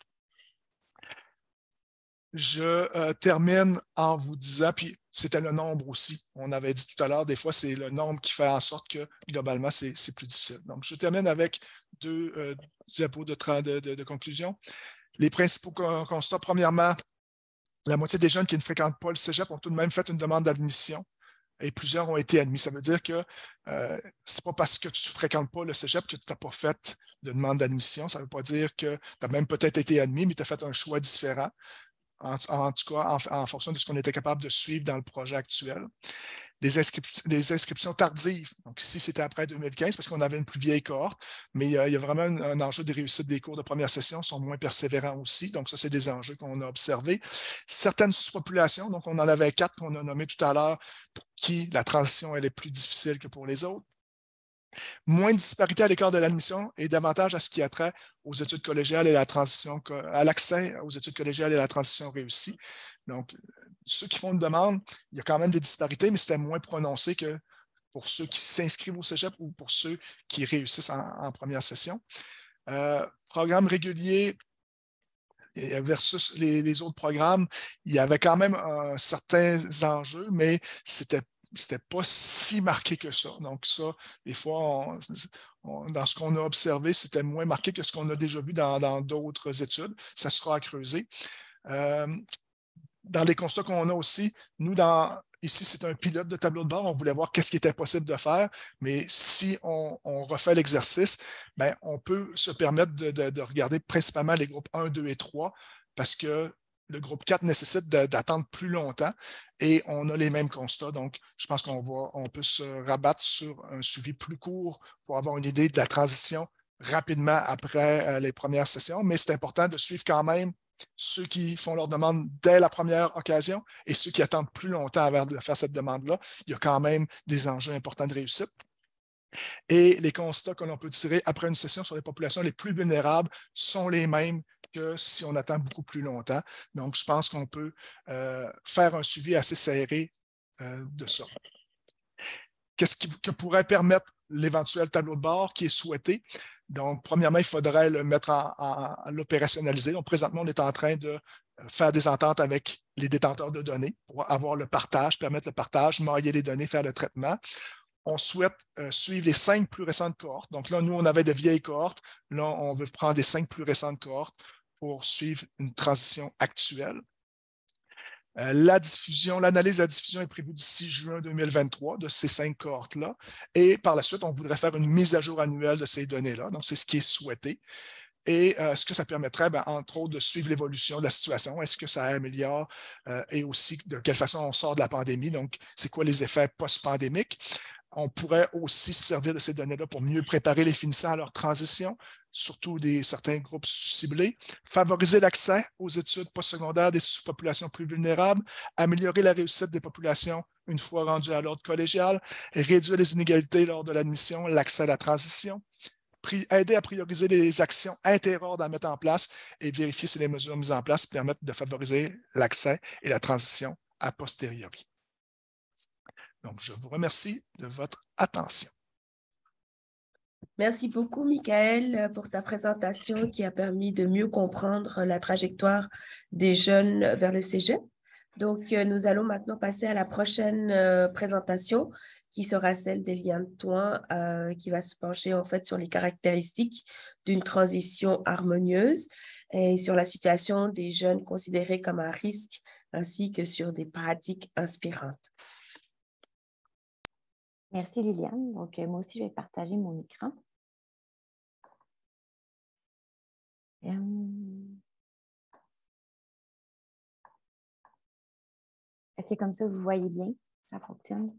Je termine en vous disant, puis c'était le nombre aussi. On avait dit tout à l'heure, des fois, c'est le nombre qui fait en sorte que, globalement, c'est plus difficile. Donc, je termine avec 2 diapos de conclusion. Les principaux constats, premièrement, la moitié des jeunes qui ne fréquentent pas le cégep ont tout de même fait une demande d'admission et plusieurs ont été admis. Ça veut dire que ce n'est pas parce que tu ne fréquentes pas le cégep que tu n'as pas fait de demande d'admission. Ça ne veut pas dire que tu as même peut-être été admis, mais tu as fait un choix différent. en tout cas en fonction de ce qu'on était capable de suivre dans le projet actuel. Les inscriptions tardives. Donc, ici, c'était après 2015 parce qu'on avait une plus vieille cohorte, mais il y a vraiment un enjeu de réussite des cours de première session, sont moins persévérants aussi. Donc, ça, c'est des enjeux qu'on a observés. Certaines sous-populations, donc on en avait 4 qu'on a nommées tout à l'heure, pour qui la transition elle est plus difficile que pour les autres. Moins de disparité à l'écart de l'admission et davantage à ce qui a trait aux études collégiales et à l'accès aux études collégiales et la transition réussie. Donc, ceux qui font une demande, il y a quand même des disparités, mais c'était moins prononcé que pour ceux qui s'inscrivent au cégep ou pour ceux qui réussissent en première session. Programme régulier versus les autres programmes, il y avait quand même certains enjeux, mais c'était pas si marqué que ça. Donc ça, des fois, dans ce qu'on a observé, c'était moins marqué que ce qu'on a déjà vu dans d'autres études. Ça sera à creuser. Dans les constats qu'on a aussi, nous, ici, c'est un pilote de tableau de bord. On voulait voir qu'est-ce qui était possible de faire, mais si on refait l'exercice, ben, on peut se permettre de regarder principalement les groupes 1, 2 et 3 parce que le groupe 4 nécessite d'attendre plus longtemps et on a les mêmes constats. Donc, je pense qu'on peut se rabattre sur un suivi plus court pour avoir une idée de la transition rapidement après les premières sessions, mais c'est important de suivre quand même ceux qui font leur demande dès la première occasion et ceux qui attendent plus longtemps avant de faire cette demande-là. Il y a quand même des enjeux importants de réussite. Et les constats que l'on peut tirer après une session sur les populations les plus vulnérables sont les mêmes que si on attend beaucoup plus longtemps. Donc, je pense qu'on peut faire un suivi assez serré de ça. Qu'est-ce que pourrait permettre l'éventuel tableau de bord qui est souhaité? Donc, premièrement, il faudrait le mettre l'opérationnaliser. Donc, présentement, on est en train de faire des ententes avec les détenteurs de données pour avoir le partage, permettre le partage, mailler les données, faire le traitement. On souhaite suivre les 5 plus récentes cohortes. Donc là, nous, on avait de vieilles cohortes. Là, on veut prendre les 5 plus récentes cohortes pour suivre une transition actuelle. L'analyse de la diffusion est prévue d'ici juin 2023 de ces 5 cohortes-là. Et par la suite, on voudrait faire une mise à jour annuelle de ces données-là. Donc, c'est ce qui est souhaité. Et ce que ça permettrait, entre autres, de suivre l'évolution de la situation. Est-ce que ça améliore et aussi de quelle façon on sort de la pandémie? Donc, c'est quoi les effets post-pandémiques? On pourrait aussi se servir de ces données-là pour mieux préparer les finissants à leur transition, surtout certains groupes ciblés, favoriser l'accès aux études postsecondaires des sous-populations plus vulnérables, améliorer la réussite des populations une fois rendues à l'ordre collégial, réduire les inégalités lors de l'admission, l'accès à la transition, aider à prioriser les actions interordres à mettre en place et vérifier si les mesures mises en place permettent de favoriser l'accès et la transition a posteriori. Donc, je vous remercie de votre attention. Merci beaucoup, Michael, pour ta présentation qui a permis de mieux comprendre la trajectoire des jeunes vers le cégep. Donc, nous allons maintenant passer à la prochaine présentation qui sera celle d'Eliane Thoin, qui va se pencher en fait sur les caractéristiques d'une transition harmonieuse et sur la situation des jeunes considérés comme un risque ainsi que sur des pratiques inspirantes. Merci Liliane. Donc, moi aussi, je vais partager mon écran. Est-ce que comme ça, vous voyez bien? Ça fonctionne?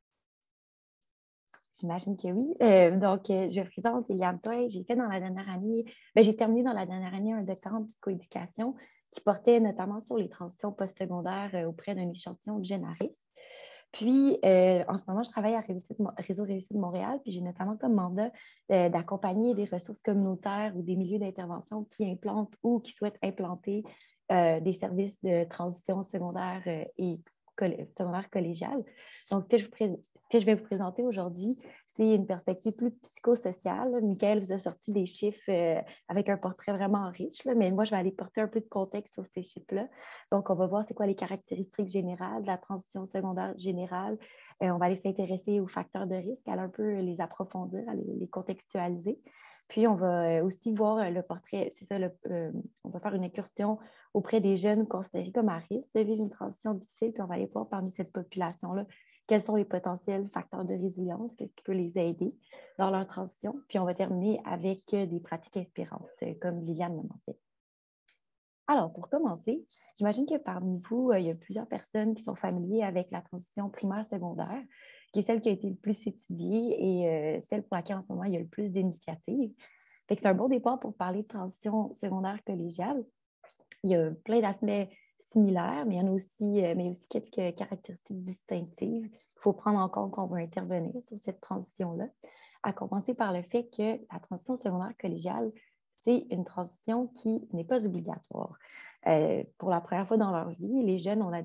J'imagine que oui. Je me présente Liliane Thoin. J'ai fait dans la dernière année, j'ai terminé dans la dernière année un doctorat en psychoéducation qui portait notamment sur les transitions postsecondaires auprès d'un échantillon de jeunes à risque. Puis, en ce moment, je travaille à Réseau Réussite de Montréal, puis j'ai notamment comme mandat d'accompagner des ressources communautaires ou des milieux d'intervention qui implantent ou qui souhaitent implanter des services de transition secondaire et secondaire collégiale. Donc, ce que je vais vous présenter aujourd'hui, c'est une perspective plus psychosociale. Michael vous a sorti des chiffres avec un portrait vraiment riche, mais moi, je vais aller porter un peu de contexte sur ces chiffres-là. Donc, on va voir c'est quoi les caractéristiques générales de la transition secondaire générale. On va aller s'intéresser aux facteurs de risque, aller un peu les approfondir, aller les contextualiser. Puis, on va aussi voir le portrait, c'est ça, on va faire une incursion auprès des jeunes considérés comme à risque de vivre une transition difficile, puis on va aller voir parmi cette population-là quels sont les potentiels facteurs de résilience, qu'est-ce qui peut les aider dans leur transition. Puis on va terminer avec des pratiques inspirantes, comme Liliane l'a mentionné. Alors, pour commencer, j'imagine que parmi vous, il y a plusieurs personnes qui sont familières avec la transition primaire-secondaire, qui est celle qui a été le plus étudiée et celle pour laquelle en ce moment il y a le plus d'initiatives. C'est un bon départ pour parler de transition secondaire collégiale. Il y a plein d'aspects similaires, mais il y en a aussi quelques caractéristiques distinctives qu'il faut prendre en compte quand on veut intervenir sur cette transition-là, à commencer par le fait que la transition secondaire collégiale, c'est une transition qui n'est pas obligatoire. Pour la première fois dans leur vie, les jeunes ont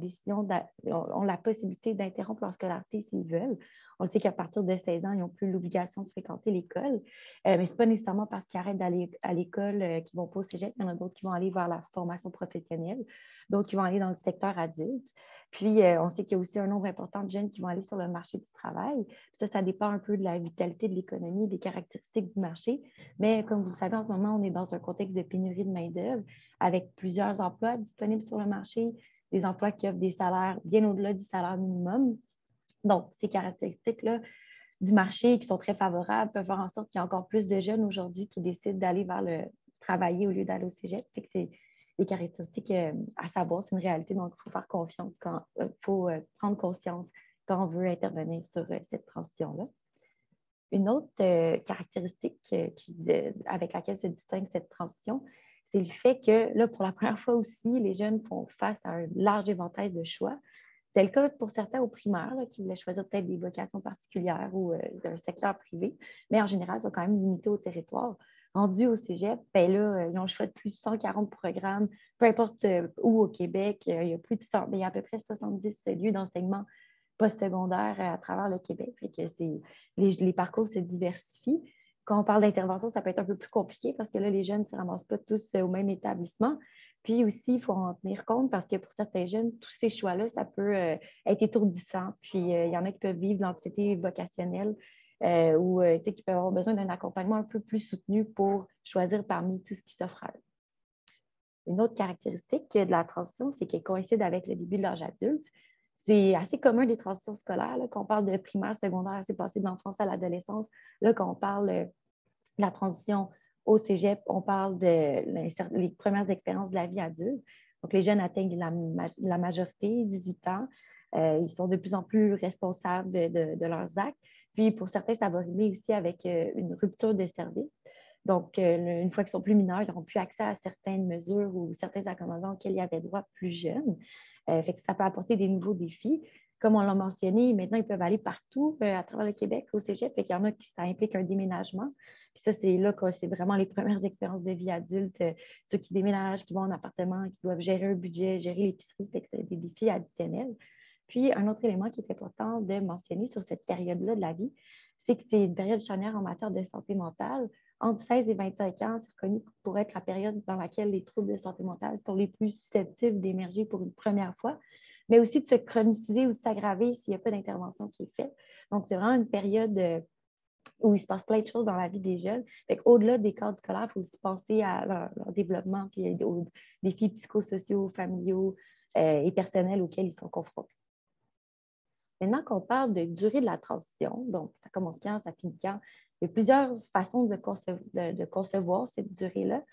la possibilité d'interrompre leur scolarité s'ils veulent. On le sait qu'à partir de 16 ans, ils n'ont plus l'obligation de fréquenter l'école, mais ce n'est pas nécessairement parce qu'ils arrêtent d'aller à l'école qu'ils ne vont pas au cégep. Il y en a d'autres qui vont aller vers la formation professionnelle, d'autres qui vont aller dans le secteur adulte. Puis, on sait qu'il y a aussi un nombre important de jeunes qui vont aller sur le marché du travail. Ça dépend un peu de la vitalité de l'économie, des caractéristiques du marché. Mais comme vous le savez, en ce moment, on est dans un contexte de pénurie de main-d'œuvre avec plusieurs emplois disponibles sur le marché, des emplois qui offrent des salaires bien au-delà du salaire minimum. Donc, ces caractéristiques-là du marché qui sont très favorables peuvent faire en sorte qu'il y a encore plus de jeunes aujourd'hui qui décident d'aller vers le travailler au lieu d'aller au cégep. Fait que c'est des caractéristiques à savoir, c'est une réalité, donc il faut faire confiance, il faut prendre conscience quand on veut intervenir sur cette transition-là. Une autre caractéristique avec laquelle se distingue cette transition, c'est le fait que, là, pour la première fois aussi, les jeunes font face à un large éventail de choix. C'était le cas pour certains au primaire là, qui voulaient choisir peut-être des vocations particulières ou d'un secteur privé, mais en général, ils sont quand même limités au territoire. Rendus au cégep, ben là, ils ont le choix de plus de 140 programmes, peu importe où au Québec. Il y a plus de 100, il y a à peu près 70 lieux d'enseignement postsecondaire à travers le Québec. Fait que les parcours se diversifient. Quand on parle d'intervention, ça peut être un peu plus compliqué parce que là, les jeunes ne se ramassent pas tous au même établissement. Puis aussi, il faut en tenir compte parce que pour certains jeunes, tous ces choix-là, ça peut être étourdissant. Puis il y en a qui peuvent vivre l'anxiété vocationnelle ou qui peuvent avoir besoin d'un accompagnement un peu plus soutenu pour choisir parmi tout ce qui s'offre à eux. Une autre caractéristique de la transition, c'est qu'elle coïncide avec le début de l'âge adulte. C'est assez commun des transitions scolaires, là, quand on parle de primaire, secondaire, c'est passé de l'enfance à l'adolescence. Là, quand on parle de la transition au cégep, on parle les premières expériences de la vie adulte. Donc, les jeunes atteignent la majorité, 18 ans. Ils sont de plus en plus responsables de leurs actes. Puis, pour certains, ça va arriver aussi avec une rupture de service. Donc, une fois qu'ils sont plus mineurs, ils n'auront plus accès à certaines mesures ou certains accommodements auxquels ils avaient droit plus jeunes. Fait que ça peut apporter des nouveaux défis. Comme on l'a mentionné, maintenant, ils peuvent aller partout à travers le Québec au cégep. Fait qu'il y en a qui ça implique un déménagement. Puis ça, c'est là que c'est vraiment les premières expériences de vie adulte. Ceux qui déménagent, qui vont en appartement, qui doivent gérer un budget, gérer l'épicerie. Fait que c'est des défis additionnels. Puis, un autre élément qui est important de mentionner sur cette période-là de la vie, c'est que c'est une période charnière en matière de santé mentale. Entre 16 et 25 ans, c'est reconnu pour être la période dans laquelle les troubles de santé mentale sont les plus susceptibles d'émerger pour une première fois, mais aussi de se chroniciser ou de s'aggraver s'il n'y a pas d'intervention qui est faite. Donc, c'est vraiment une période où il se passe plein de choses dans la vie des jeunes. Au-delà des cadres scolaires, il faut aussi penser à leur développement et aux défis psychosociaux, familiaux et personnels auxquels ils sont confrontés. Maintenant qu'on parle de durée de la transition, donc ça commence quand, ça finit quand, il y a plusieurs façons de concevoir cette durée-là,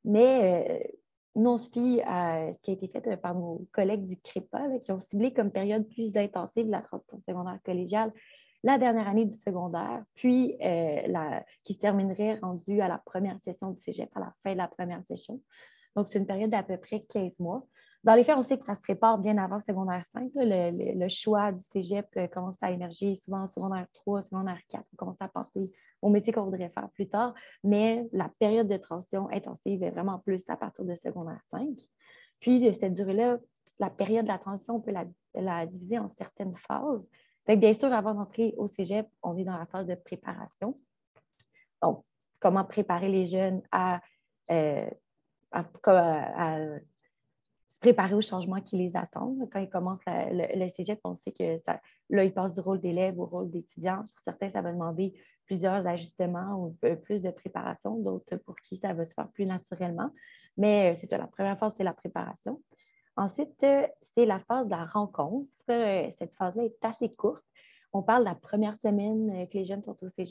mais nous, on se fie à ce qui a été fait par nos collègues du CREPA là, qui ont ciblé comme période plus intensive la transition secondaire collégiale la dernière année du secondaire, puis qui se terminerait rendue à la première session du cégep, à la fin de la première session. Donc, c'est une période d'à peu près 15 mois. Dans les faits, on sait que ça se prépare bien avant secondaire 5. Là, le choix du cégep commence à émerger souvent en secondaire 3, secondaire 4. On commence à penser au métier qu'on voudrait faire plus tard, mais la période de transition intensive est vraiment plus à partir de secondaire 5. Puis, de cette durée-là, la période de la transition, on peut la diviser en certaines phases. Fait que bien sûr, avant d'entrer au cégep, on est dans la phase de préparation. Donc, comment préparer les jeunes à se préparer aux changements qui les attendent. Quand ils commencent le cégep, on sait que là, ils passent du rôle d'élève au rôle d'étudiant. Pour certains, ça va demander plusieurs ajustements ou plus de préparation, d'autres pour qui ça va se faire plus naturellement. Mais c'est ça, la première phase, c'est la préparation. Ensuite, c'est la phase de la rencontre. Cette phase-là est assez courte. On parle de la première semaine que les jeunes sont au cégep.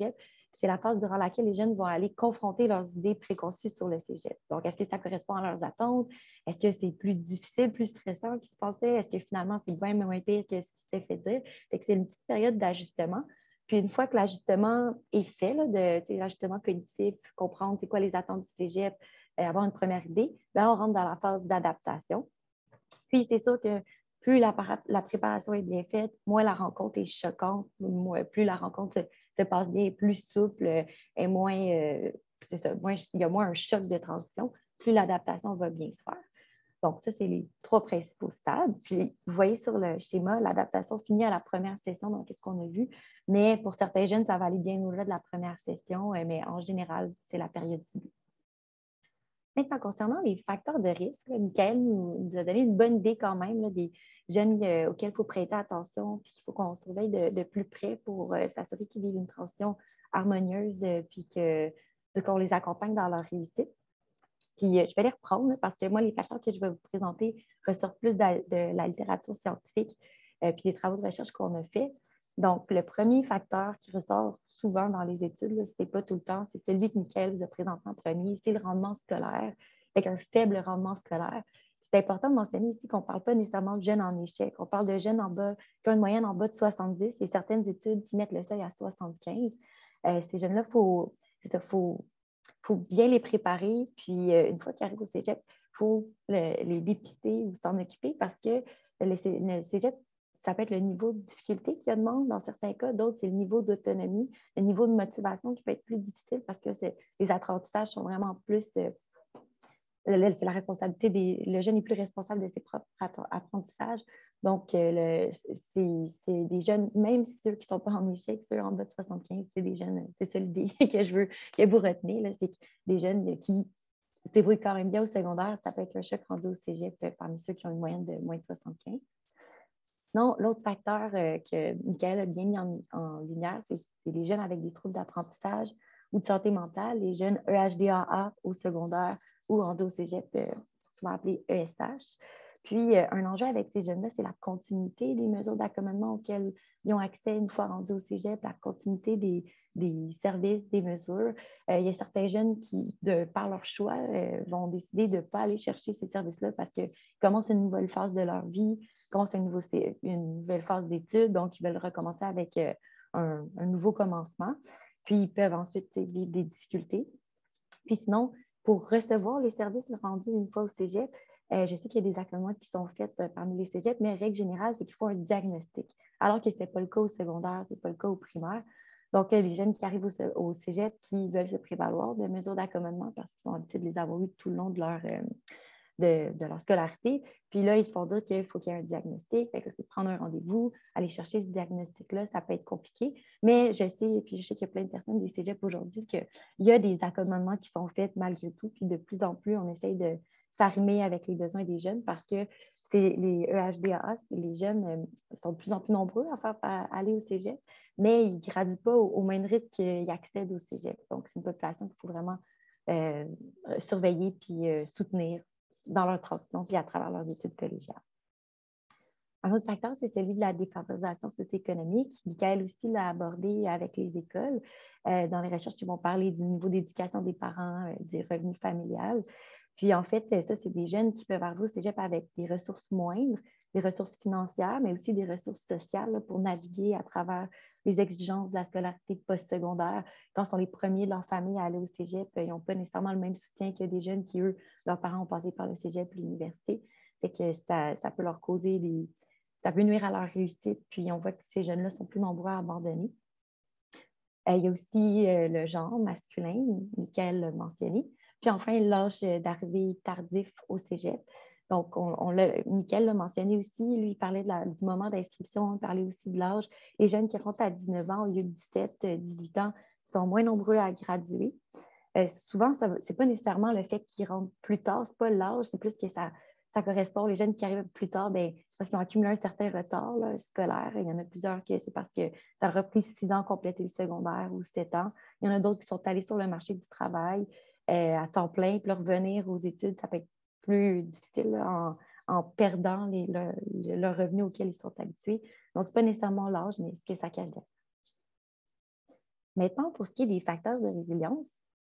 C'est la phase durant laquelle les jeunes vont aller confronter leurs idées préconçues sur le cégep. Donc, est-ce que ça correspond à leurs attentes? Est-ce que c'est plus difficile, plus stressant qu'il se passait? Est-ce que finalement, c'est bien moins pire que ce qui s'était fait dire? Fait que c'est une petite période d'ajustement. Puis une fois que l'ajustement est fait, l'ajustement cognitif, comprendre c'est quoi les attentes du cégep, avoir une première idée, là, on rentre dans la phase d'adaptation. Puis c'est sûr que plus la préparation est bien faite, moins la rencontre est choquante, plus la rencontre se passe bien, plus souple, et moins, il y a moins un choc de transition, plus l'adaptation va bien se faire. Donc, ça, c'est les 3 principaux stades. Puis, vous voyez sur le schéma, l'adaptation finit à la première session, donc qu'est-ce qu'on a vu. Mais pour certains jeunes, ça va aller bien au-delà de la première session, mais en général, c'est la période ciblée. Maintenant, concernant les facteurs de risque, Michael nous a donné une bonne idée quand même des jeunes auxquels il faut prêter attention, puis qu'il faut qu'on surveille de plus près pour s'assurer qu'ils vivent une transition harmonieuse, puis qu'on les accompagne dans leur réussite. Puis je vais les reprendre parce que moi, les facteurs que je vais vous présenter ressortent plus de la littérature scientifique puis des travaux de recherche qu'on a fait. Donc, le premier facteur qui ressort souvent dans les études, ce n'est pas tout le temps, c'est celui que Michael vous a présenté en premier, c'est le rendement scolaire, avec un faible rendement scolaire. C'est important de mentionner ici qu'on ne parle pas nécessairement de jeunes en échec. On parle de jeunes qui ont une moyenne en bas de 70 et certaines études qui mettent le seuil à 75. Ces jeunes-là, il faut bien les préparer. Puis, une fois qu'ils arrivent au cégep, il faut les dépister ou s'en occuper parce que le cégep, ça peut être le niveau de difficulté qu'il y a demande dans certains cas. D'autres, c'est le niveau d'autonomie, le niveau de motivation qui peut être plus difficile parce que les apprentissages sont vraiment plus... c'est la responsabilité le jeune est plus responsable de ses propres apprentissages. Donc, c'est des jeunes, même ceux qui ne sont pas en échec, ceux en bas de 75, c'est des jeunes, c'est ça l'idée que je veux que vous retenez, c'est des jeunes qui se débrouillent quand même bien au secondaire. Ça peut être un choc rendu au cégep parmi ceux qui ont une moyenne de moins de 75. Non, l'autre facteur que Michael a bien mis en lumière, c'est les jeunes avec des troubles d'apprentissage ou de santé mentale, les jeunes EHDAA au secondaire ou rendus au cégep, souvent appelés ESH. Puis, un enjeu avec ces jeunes-là, c'est la continuité des mesures d'accommodement auxquelles ils ont accès une fois rendus au cégep, la continuité des services, des mesures. Il y a certains jeunes qui, par leur choix, vont décider de ne pas aller chercher ces services-là parce qu'ils commencent une nouvelle phase de leur vie, commencent une nouvelle phase d'études, donc ils veulent recommencer avec un nouveau commencement. Puis, ils peuvent ensuite vivre des difficultés. Puis sinon, pour recevoir les services rendus une fois au cégep, je sais qu'il y a des accommodements qui sont faits parmi les cégeps, mais règle générale, c'est qu'il faut un diagnostic. Alors que ce n'était pas le cas au secondaire, ce n'est pas le cas au primaire. Donc, il y a des jeunes qui arrivent au cégep qui veulent se prévaloir de mesures d'accommodement parce qu'ils sont habitués de les avoir eues tout le long de leur scolarité. Puis là, ils se font dire qu'il faut qu'il y ait un diagnostic. Fait que c'est prendre un rendez-vous, aller chercher ce diagnostic-là, ça peut être compliqué. Mais je sais qu'il y a plein de personnes des cégeps aujourd'hui qu'il y a des accommodements qui sont faits malgré tout. Puis de plus en plus, on essaye de s'arrimer avec les besoins des jeunes parce que les EHDAA, les jeunes sont de plus en plus nombreux à aller au cégep, mais ils ne graduent pas au même rythme qu'ils accèdent au cégep. Donc, c'est une population qu'il faut vraiment surveiller puis soutenir dans leur transition puis à travers leurs études collégiales. Un autre facteur, c'est celui de la défavorisation socio-économique. Michael aussi l'a abordé avec les écoles. Dans les recherches qui vont parler du niveau d'éducation des parents, du revenu familial. Puis en fait, ça, c'est des jeunes qui peuvent arriver au cégep avec des ressources moindres, des ressources financières, mais aussi des ressources sociales là, pour naviguer à travers les exigences de la scolarité postsecondaire. Quand ils sont les premiers de leur famille à aller au cégep, ils n'ont pas nécessairement le même soutien que des jeunes qui, eux, leurs parents ont passé par le cégep et l'université. Fait que ça peut leur causer ça peut nuire à leur réussite. Puis on voit que ces jeunes-là sont plus nombreux à abandonner. Il y a aussi le genre masculin, Michael l'a mentionné. Puis enfin, l'âge d'arrivée tardif au cégep. Donc, Michael l'a mentionné aussi, lui, il parlait du moment d'inscription, il parlait aussi de l'âge. Les jeunes qui rentrent à 19 ans au lieu de 17, 18 ans sont moins nombreux à graduer. Souvent, ce n'est pas nécessairement le fait qu'ils rentrent plus tard, ce n'est pas l'âge, c'est plus que ça correspond. Les jeunes qui arrivent plus tard, parce qu'ils ont accumulé un certain retard là, scolaire. Il y en a plusieurs que c'est parce que ça leur a pris 6 ans à compléter le secondaire ou 7 ans. Il y en a d'autres qui sont allés sur le marché du travail à temps plein, puis revenir aux études, ça peut être plus difficile là, en perdant le revenu auquel ils sont habitués. Donc, ce n'est pas nécessairement l'âge, mais ce que ça cache derrière. Maintenant, pour ce qui est des facteurs de résilience,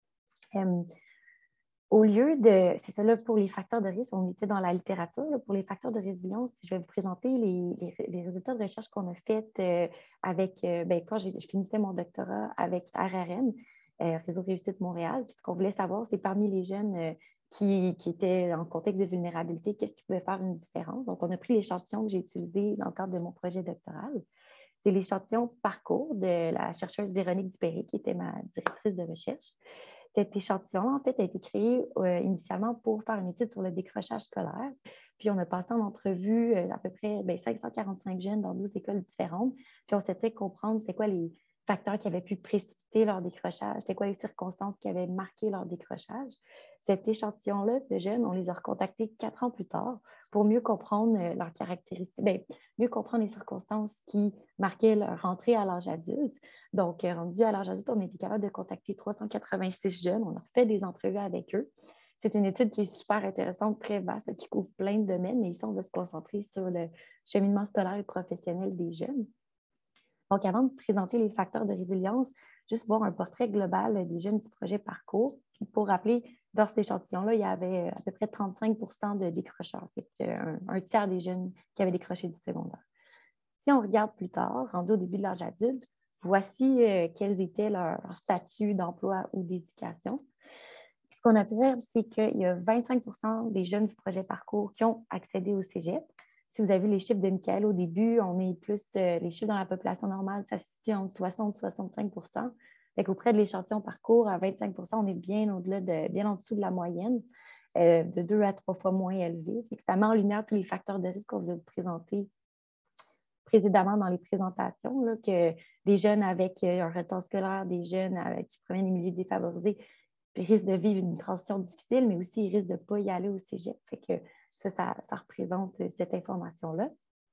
au lieu de, c'est ça là, pour les facteurs de risque, on était dans la littérature. Là, pour les facteurs de résilience, je vais vous présenter les résultats de recherche qu'on a fait avec, quand je finissais mon doctorat avec RRM, Réseau Réussite Montréal. Puis ce qu'on voulait savoir, c'est parmi les jeunes qui étaient en contexte de vulnérabilité, qu'est-ce qui pouvait faire une différence. Donc, on a pris l'échantillon que j'ai utilisé dans le cadre de mon projet doctoral. C'est l'échantillon parcours de la chercheuse Véronique Dupéré, qui était ma directrice de recherche. Cet échantillon, en fait, a été créé initialement pour faire une étude sur le décrochage scolaire. Puis, on a passé en entrevue à peu près 545 jeunes dans 12 écoles différentes. Puis, on s'était comprendre c'est quoi les facteurs qui avaient pu précipiter leur décrochage, c'était quoi les circonstances qui avaient marqué leur décrochage. Cet échantillon-là de jeunes, on les a recontactés 4 ans plus tard pour mieux comprendre leurs caractéristiques, mieux comprendre les circonstances qui marquaient leur entrée à l'âge adulte. Donc, rendu à l'âge adulte, on a été capable de contacter 386 jeunes. On a fait des entrevues avec eux. C'est une étude qui est super intéressante, très vaste, qui couvre plein de domaines, mais ici, on va se concentrer sur le cheminement scolaire et professionnel des jeunes. Donc, avant de présenter les facteurs de résilience, juste voir un portrait global des jeunes du projet Parcours. Puis pour rappeler, dans cet échantillon-là, il y avait à peu près 35 de décrocheurs, un tiers des jeunes qui avaient décroché du secondaire. Si on regarde plus tard, rendu au début de l'âge adulte, voici quels étaient leurs statuts d'emploi ou d'éducation. Ce qu'on observe, c'est qu'il y a 25 des jeunes du projet Parcours qui ont accédé au cégep. Si vous avez vu les chiffres de Michael au début, on est plus, les chiffres dans la population normale, ça se situe entre 60 et 65 Auprès de l'échantillon Parcours, à 25 on est bien bien en dessous de la moyenne, de 2 à 3 fois moins élevé. Ça met en lumière tous les facteurs de risque qu'on vous a présentés précédemment dans les présentations, là, que des jeunes avec un retard scolaire, des jeunes qui proviennent des milieux défavorisés risquent de vivre une transition difficile, mais aussi ils risquent de ne pas y aller au cégep. Fait que ça représente cette information-là.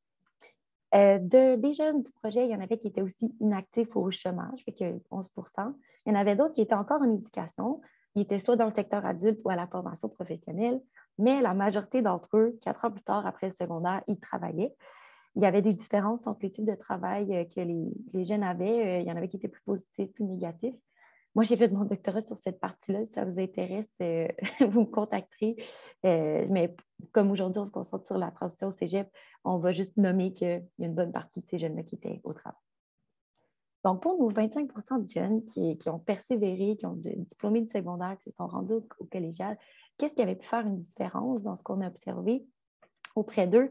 Des jeunes du projet, il y en avait qui étaient aussi inactifs ou au chômage, fait que 11 Il y en avait d'autres qui étaient encore en éducation. Ils étaient soit dans le secteur adulte ou à la formation professionnelle, mais la majorité d'entre eux, 4 ans plus tard, après le secondaire, ils travaillaient. Il y avait des différences entre les types de travail que les jeunes avaient. Il y en avait qui étaient plus positifs, plus négatifs. Moi, j'ai fait mon doctorat sur cette partie-là. Si ça vous intéresse, vous me contacterez. Mais comme aujourd'hui, on se concentre sur la transition au cégep, on va juste nommer qu'il y a une bonne partie de ces jeunes-là qui étaient au travail. Donc, pour nos 25 de jeunes qui ont persévéré, qui ont diplômé du secondaire, qui se sont rendus au collégial, qu'est-ce qui avait pu faire une différence dans ce qu'on a observé auprès d'eux?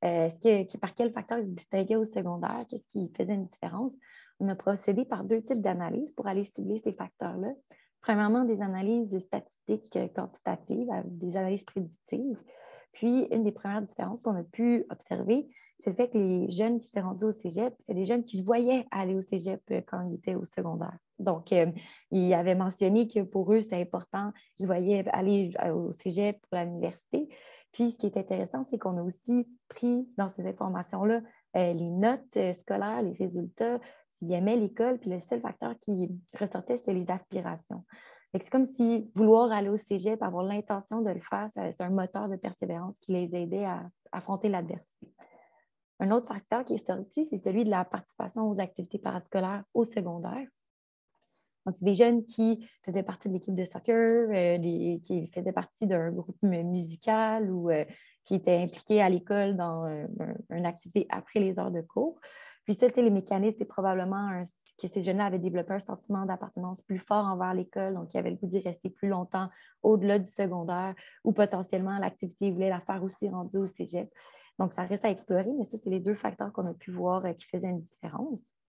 Par quel facteur ils se distinguaient au secondaire? Qu'est-ce qui faisait une différence? On a procédé par 2 types d'analyses pour aller cibler ces facteurs-là. Premièrement, des analyses statistiques quantitatives, des analyses prédictives. Puis, une des premières différences qu'on a pu observer, c'est le fait que les jeunes qui s'étaient rendus au cégep, c'est des jeunes qui se voyaient aller au cégep quand ils étaient au secondaire. Donc, ils avaient mentionné que pour eux, c'est important, ils se voyaient aller au cégep pour l'université. Puis, ce qui est intéressant, c'est qu'on a aussi pris dans ces informations-là les notes scolaires, les résultats, s'ils aimaient l'école, puis le seul facteur qui ressortait, c'était les aspirations. C'est comme si vouloir aller au cégep, avoir l'intention de le faire, c'est un moteur de persévérance qui les aidait à affronter l'adversité. Un autre facteur qui est sorti, c'est celui de la participation aux activités parascolaires au secondaire. Donc, c'est des jeunes qui faisaient partie de l'équipe de soccer, qui faisaient partie d'un groupe musical ou qui étaient impliqués à l'école dans une activité après les heures de cours. Puis ça, les mécanismes, c'est probablement que ces jeunes-là avaient développé un sentiment d'appartenance plus fort envers l'école, donc ils avaient le goût d'y rester plus longtemps au-delà du secondaire, ou potentiellement l'activité, ils voulaient la faire aussi rendue au cégep. Donc, ça reste à explorer, mais ça, c'est les 2 facteurs qu'on a pu voir qui faisaient une différence.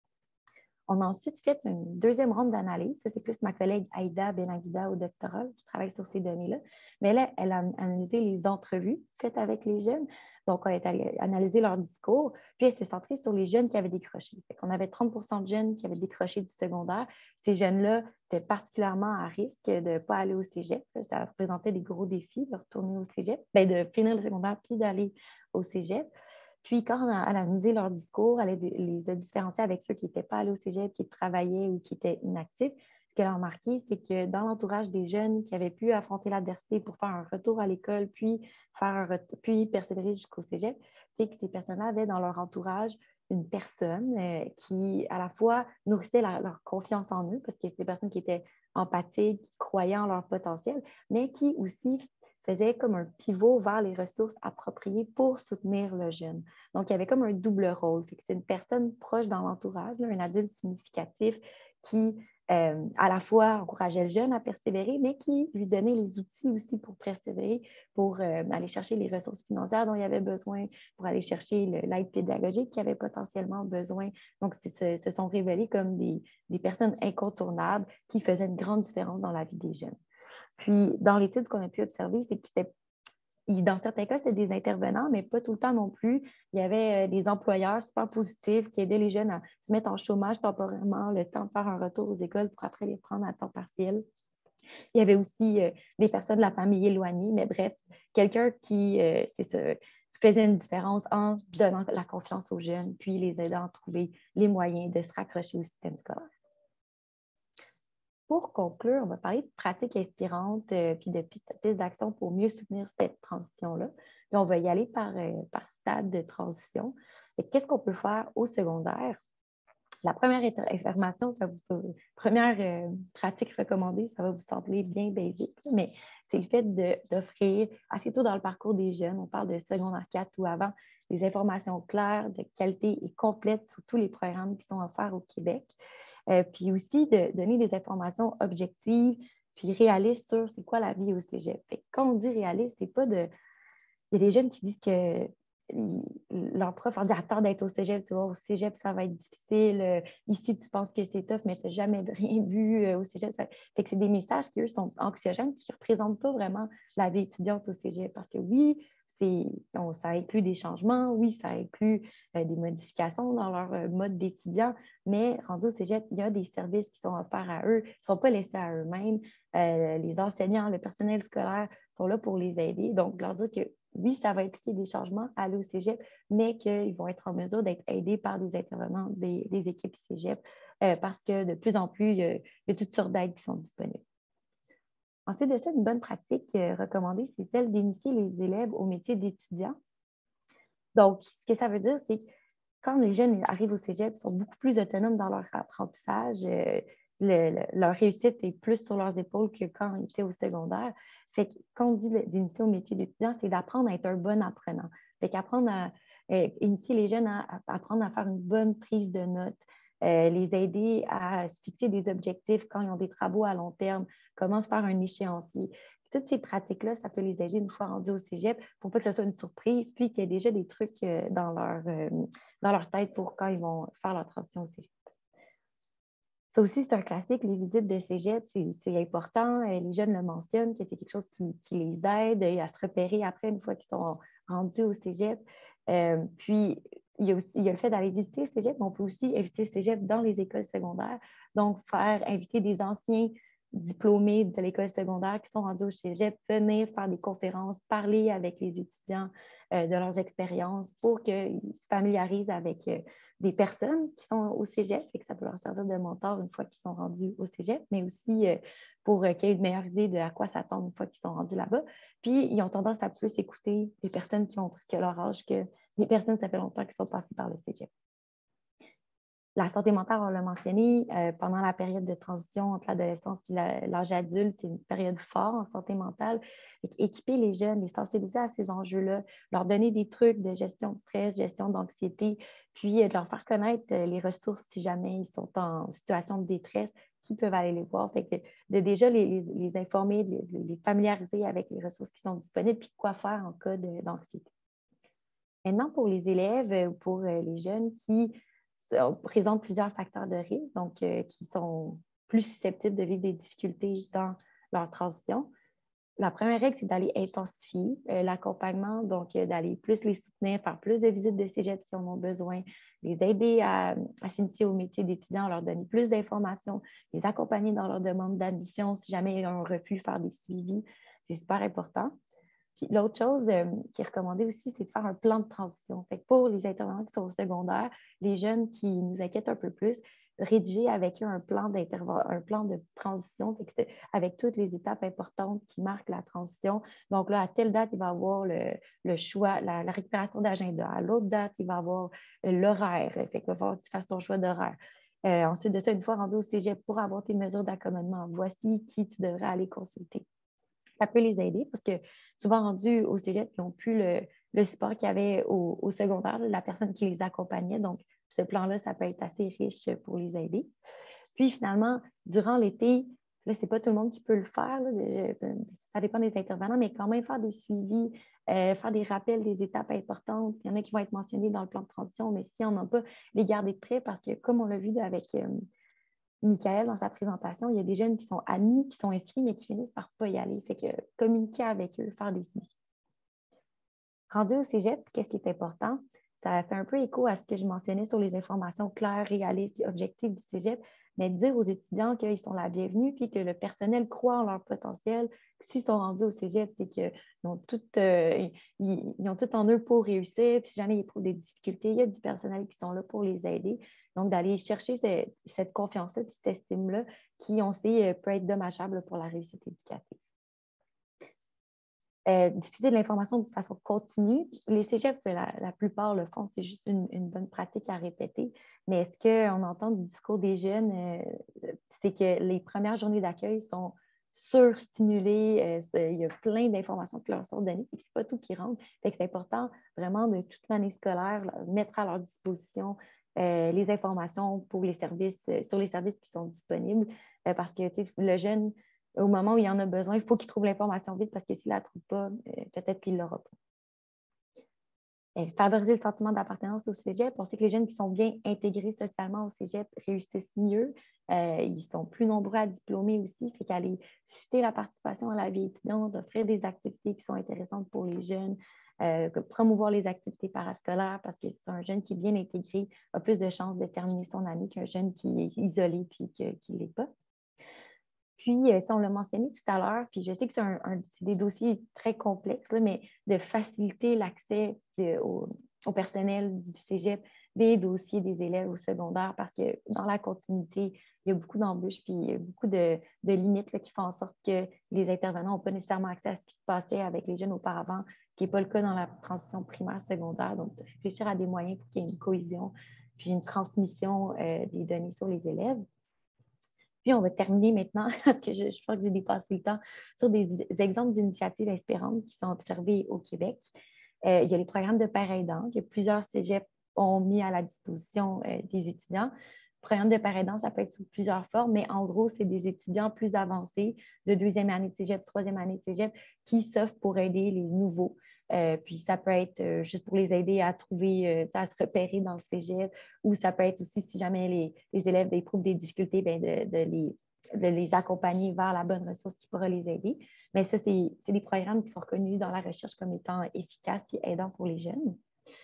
On a ensuite fait une deuxième ronde d'analyse. Ça, c'est plus ma collègue Aïda Benaguida au doctorat qui travaille sur ces données-là. Mais là, elle a analysé les entrevues faites avec les jeunes. Donc, on a analysé leur discours. Puis, elle s'est centrée sur les jeunes qui avaient décroché. On avait 30 de jeunes qui avaient décroché du secondaire. Ces jeunes-là étaient particulièrement à risque de ne pas aller au cégep. Ça représentait des gros défis de retourner au cégep, de finir le secondaire puis d'aller au cégep. Puis, quand elle a analysé leur discours, elle les a différenciés avec ceux qui n'étaient pas allés au cégep, qui travaillaient ou qui étaient inactifs. Ce qu'elle a remarqué, c'est que dans l'entourage des jeunes qui avaient pu affronter l'adversité pour faire un retour à l'école, puis persévérer jusqu'au cégep, c'est que ces personnes-là avaient dans leur entourage une personne qui, à la fois, nourrissait leur confiance en eux, parce que c'était des personnes qui étaient empathiques, qui croyaient en leur potentiel, mais qui aussi faisait comme un pivot vers les ressources appropriées pour soutenir le jeune. Donc, il y avait comme un double rôle. C'est une personne proche dans l'entourage, un adulte significatif qui, à la fois, encourageait le jeune à persévérer, mais qui lui donnait les outils aussi pour persévérer, pour aller chercher les ressources financières dont il avait besoin, pour aller chercher l'aide pédagogique qu'il avait potentiellement besoin. Donc, se sont révélés comme des personnes incontournables qui faisaient une grande différence dans la vie des jeunes. Puis, dans l'étude qu'on a pu observer, c'est que dans certains cas, c'était des intervenants, mais pas tout le temps non plus. Il y avait des employeurs super positifs qui aidaient les jeunes à se mettre en chômage temporairement, le temps de faire un retour aux écoles pour après les prendre à temps partiel. Il y avait aussi des personnes de la famille éloignée, mais bref, quelqu'un qui faisait une différence en donnant la confiance aux jeunes, puis les aidant à trouver les moyens de se raccrocher au système scolaire. Pour conclure, on va parler de pratiques inspirantes puis de pistes d'action pour mieux soutenir cette transition-là. Puis on va y aller par stade de transition. Qu'est-ce qu'on peut faire au secondaire? La première information, première pratique recommandée, ça va vous sembler bien basique, mais c'est le fait d'offrir assez tôt dans le parcours des jeunes, on parle de secondaire 4 ou avant, des informations claires, de qualité et complètes sur tous les programmes qui sont offerts au Québec. Puis aussi de donner des informations objectives puis réalistes sur c'est quoi la vie au cégep. Fait que quand on dit réaliste, c'est pas de... Il y a des jeunes qui disent que leur prof leur dit attends d'être au cégep, tu vois, au cégep, ça va être difficile. Ici, tu penses que c'est tough, mais tu n'as jamais rien vu au cégep. Fait que c'est des messages qui, eux, sont anxiogènes, qui ne représentent pas vraiment la vie étudiante au cégep. Parce que oui, ça inclut des changements, oui, ça inclut des modifications dans leur mode d'étudiant, mais rendu au cégep, il y a des services qui sont offerts à eux, ils ne sont pas laissés à eux-mêmes. Les enseignants, le personnel scolaire sont là pour les aider. Donc, leur dire que oui, ça va impliquer des changements à aller au cégep, mais qu'ils vont être en mesure d'être aidés par des intervenants des équipes cégep parce que de plus en plus, il y a toutes sortes d'aides qui sont disponibles. Ensuite de ça, une bonne pratique recommandée, c'est celle d'initier les élèves au métier d'étudiant. Donc, ce que ça veut dire, c'est que quand les jeunes arrivent au cégep, ils sont beaucoup plus autonomes dans leur apprentissage. Leur réussite est plus sur leurs épaules que quand ils étaient au secondaire. Fait que quand on dit d'initier au métier d'étudiant, c'est d'apprendre à être un bon apprenant. Fait qu'apprendre à initier les jeunes à apprendre à faire une bonne prise de notes, les aider à se fixer des objectifs quand ils ont des travaux à long terme, comment se faire un échéancier. Toutes ces pratiques-là, ça peut les aider une fois rendus au cégep pour pas que ce soit une surprise, puis qu'il y ait déjà des trucs dans leur tête pour quand ils vont faire leur transition au cégep. Ça aussi, c'est un classique, les visites de cégep, c'est important. Les jeunes le mentionnent, que c'est quelque chose qui les aide à se repérer après une fois qu'ils sont rendus au cégep. Puis, il y a le fait d'aller visiter le cégep, mais on peut aussi inviter le cégep dans les écoles secondaires. Donc, inviter des anciens diplômés de l'école secondaire qui sont rendus au cégep, venir faire des conférences, parler avec les étudiants de leurs expériences pour qu'ils se familiarisent avec des personnes qui sont au cégep et que ça peut leur servir de mentor une fois qu'ils sont rendus au cégep, mais aussi pour qu'ils aient une meilleure idée de à quoi s'attendre une fois qu'ils sont rendus là-bas. Puis, ils ont tendance à plus écouter des personnes qui ont presque leur âge que des personnes, ça fait longtemps qui sont passées par le cégep. La santé mentale, on l'a mentionné, pendant la période de transition entre l'adolescence et l'âge adulte, c'est une période forte en santé mentale. Équiper les jeunes, les sensibiliser à ces enjeux-là, leur donner des trucs de gestion de stress, gestion d'anxiété, puis de leur faire connaître les ressources si jamais ils sont en situation de détresse, qui peuvent aller les voir. Fait que de déjà les informer, les familiariser avec les ressources qui sont disponibles, puis quoi faire en cas d'anxiété. Maintenant, pour les élèves ou pour les jeunes qui présentent plusieurs facteurs de risque, donc qui sont plus susceptibles de vivre des difficultés dans leur transition. La première règle, c'est d'aller intensifier l'accompagnement, donc d'aller plus les soutenir, faire plus de visites de cégep si on en a besoin, les aider à s'initier au métier d'étudiant, leur donner plus d'informations, les accompagner dans leur demande d'admission si jamais ils ont un refus, faire des suivis. C'est super important. Puis l'autre chose qui est recommandée aussi, c'est de faire un plan de transition. Fait que pour les intervenants qui sont au secondaire, les jeunes qui nous inquiètent un peu plus, rédiger avec eux un plan de transition avec toutes les étapes importantes qui marquent la transition. Donc là, à telle date, il va y avoir le choix, la récupération d'agenda. À l'autre date, il va y avoir l'horaire. Fait qu'il va falloir que tu fasses ton choix d'horaire. Ensuite de ça, une fois rendu au cégep, pour avoir tes mesures d'accommodement, voici qui tu devrais aller consulter. Ça peut les aider parce que souvent rendus au cégep, ils n'ont plus le support qu'il y avait au secondaire, la personne qui les accompagnait. Donc, ce plan-là, ça peut être assez riche pour les aider. Puis finalement, durant l'été, là, ce n'est pas tout le monde qui peut le faire. Là, ça dépend des intervenants, mais quand même faire des suivis, faire des rappels des étapes importantes. Il y en a qui vont être mentionnés dans le plan de transition, mais si on n'en a pas, les garder de près parce que, comme on l'a vu avec Michael dans sa présentation, il y a des jeunes qui sont admis, qui sont inscrits, mais qui finissent par ne pas y aller. Fait que communiquer avec eux, faire des suivis. Rendu au cégep, qu'est-ce qui est important? Ça fait un peu écho à ce que je mentionnais sur les informations claires, réalistes et objectives du cégep, mais dire aux étudiants qu'ils sont la bienvenue puis que le personnel croit en leur potentiel. S'ils sont rendus au cégep, c'est qu'ils ont tout en eux pour réussir. Puis si jamais ils éprouvent des difficultés, il y a du personnel qui sont là pour les aider. Donc, d'aller chercher cette confiance-là puis cette estime-là qui, on sait, peut être dommageable pour la réussite éducative. Diffuser de l'information de façon continue. Les cégeps, la plupart le font, c'est juste une bonne pratique à répéter. Mais ce qu'on entend du discours des jeunes, c'est que les premières journées d'accueil sont surstimulées. Il y a plein d'informations qui leur sont données et ce n'est pas tout qui rentre. C'est important vraiment de toute l'année scolaire, mettre à leur disposition les informations pour les services, sur les services qui sont disponibles parce que le jeune, au moment où il en a besoin, il faut qu'il trouve l'information vite parce que s'il ne la trouve pas, peut-être qu'il ne l'aura pas. Favoriser le sentiment d'appartenance au cégep. On sait que les jeunes qui sont bien intégrés socialement au cégep réussissent mieux. Ils sont plus nombreux à diplômer aussi. Fait qu'aller susciter la participation à la vie étudiante, offrir des activités qui sont intéressantes pour les jeunes, promouvoir les activités parascolaires parce que c'est un jeune qui est bien intégré a plus de chances de terminer son année qu'un jeune qui est isolé puis qui ne l'est pas. Puis, ça, on l'a mentionné tout à l'heure, puis je sais que c'est des dossiers très complexes, là, mais de faciliter l'accès au personnel du cégep des dossiers des élèves au secondaire parce que dans la continuité, il y a beaucoup d'embûches puis il y a beaucoup de limites là, qui font en sorte que les intervenants n'ont pas nécessairement accès à ce qui se passait avec les jeunes auparavant, ce qui n'est pas le cas dans la transition primaire-secondaire. Donc, de réfléchir à des moyens pour qu'il y ait une cohésion puis une transmission des données sur les élèves. Puis, on va terminer maintenant, que je crois que j'ai dépassé le temps, sur des exemples d'initiatives inspirantes qui sont observées au Québec. Il y a les programmes de pères aidants que plusieurs cégeps ont mis à la disposition des étudiants. Le programme de pères aidants, ça peut être sous plusieurs formes, mais en gros, c'est des étudiants plus avancés de deuxième année de cégep, troisième année de cégep qui s'offrent pour aider les nouveaux. Puis ça peut être juste pour les aider à trouver, à se repérer dans le cégep, ou ça peut être aussi si jamais les élèves éprouvent des difficultés, bien de les accompagner vers la bonne ressource qui pourra les aider. Mais ça, c'est des programmes qui sont reconnus dans la recherche comme étant efficaces et aidants pour les jeunes.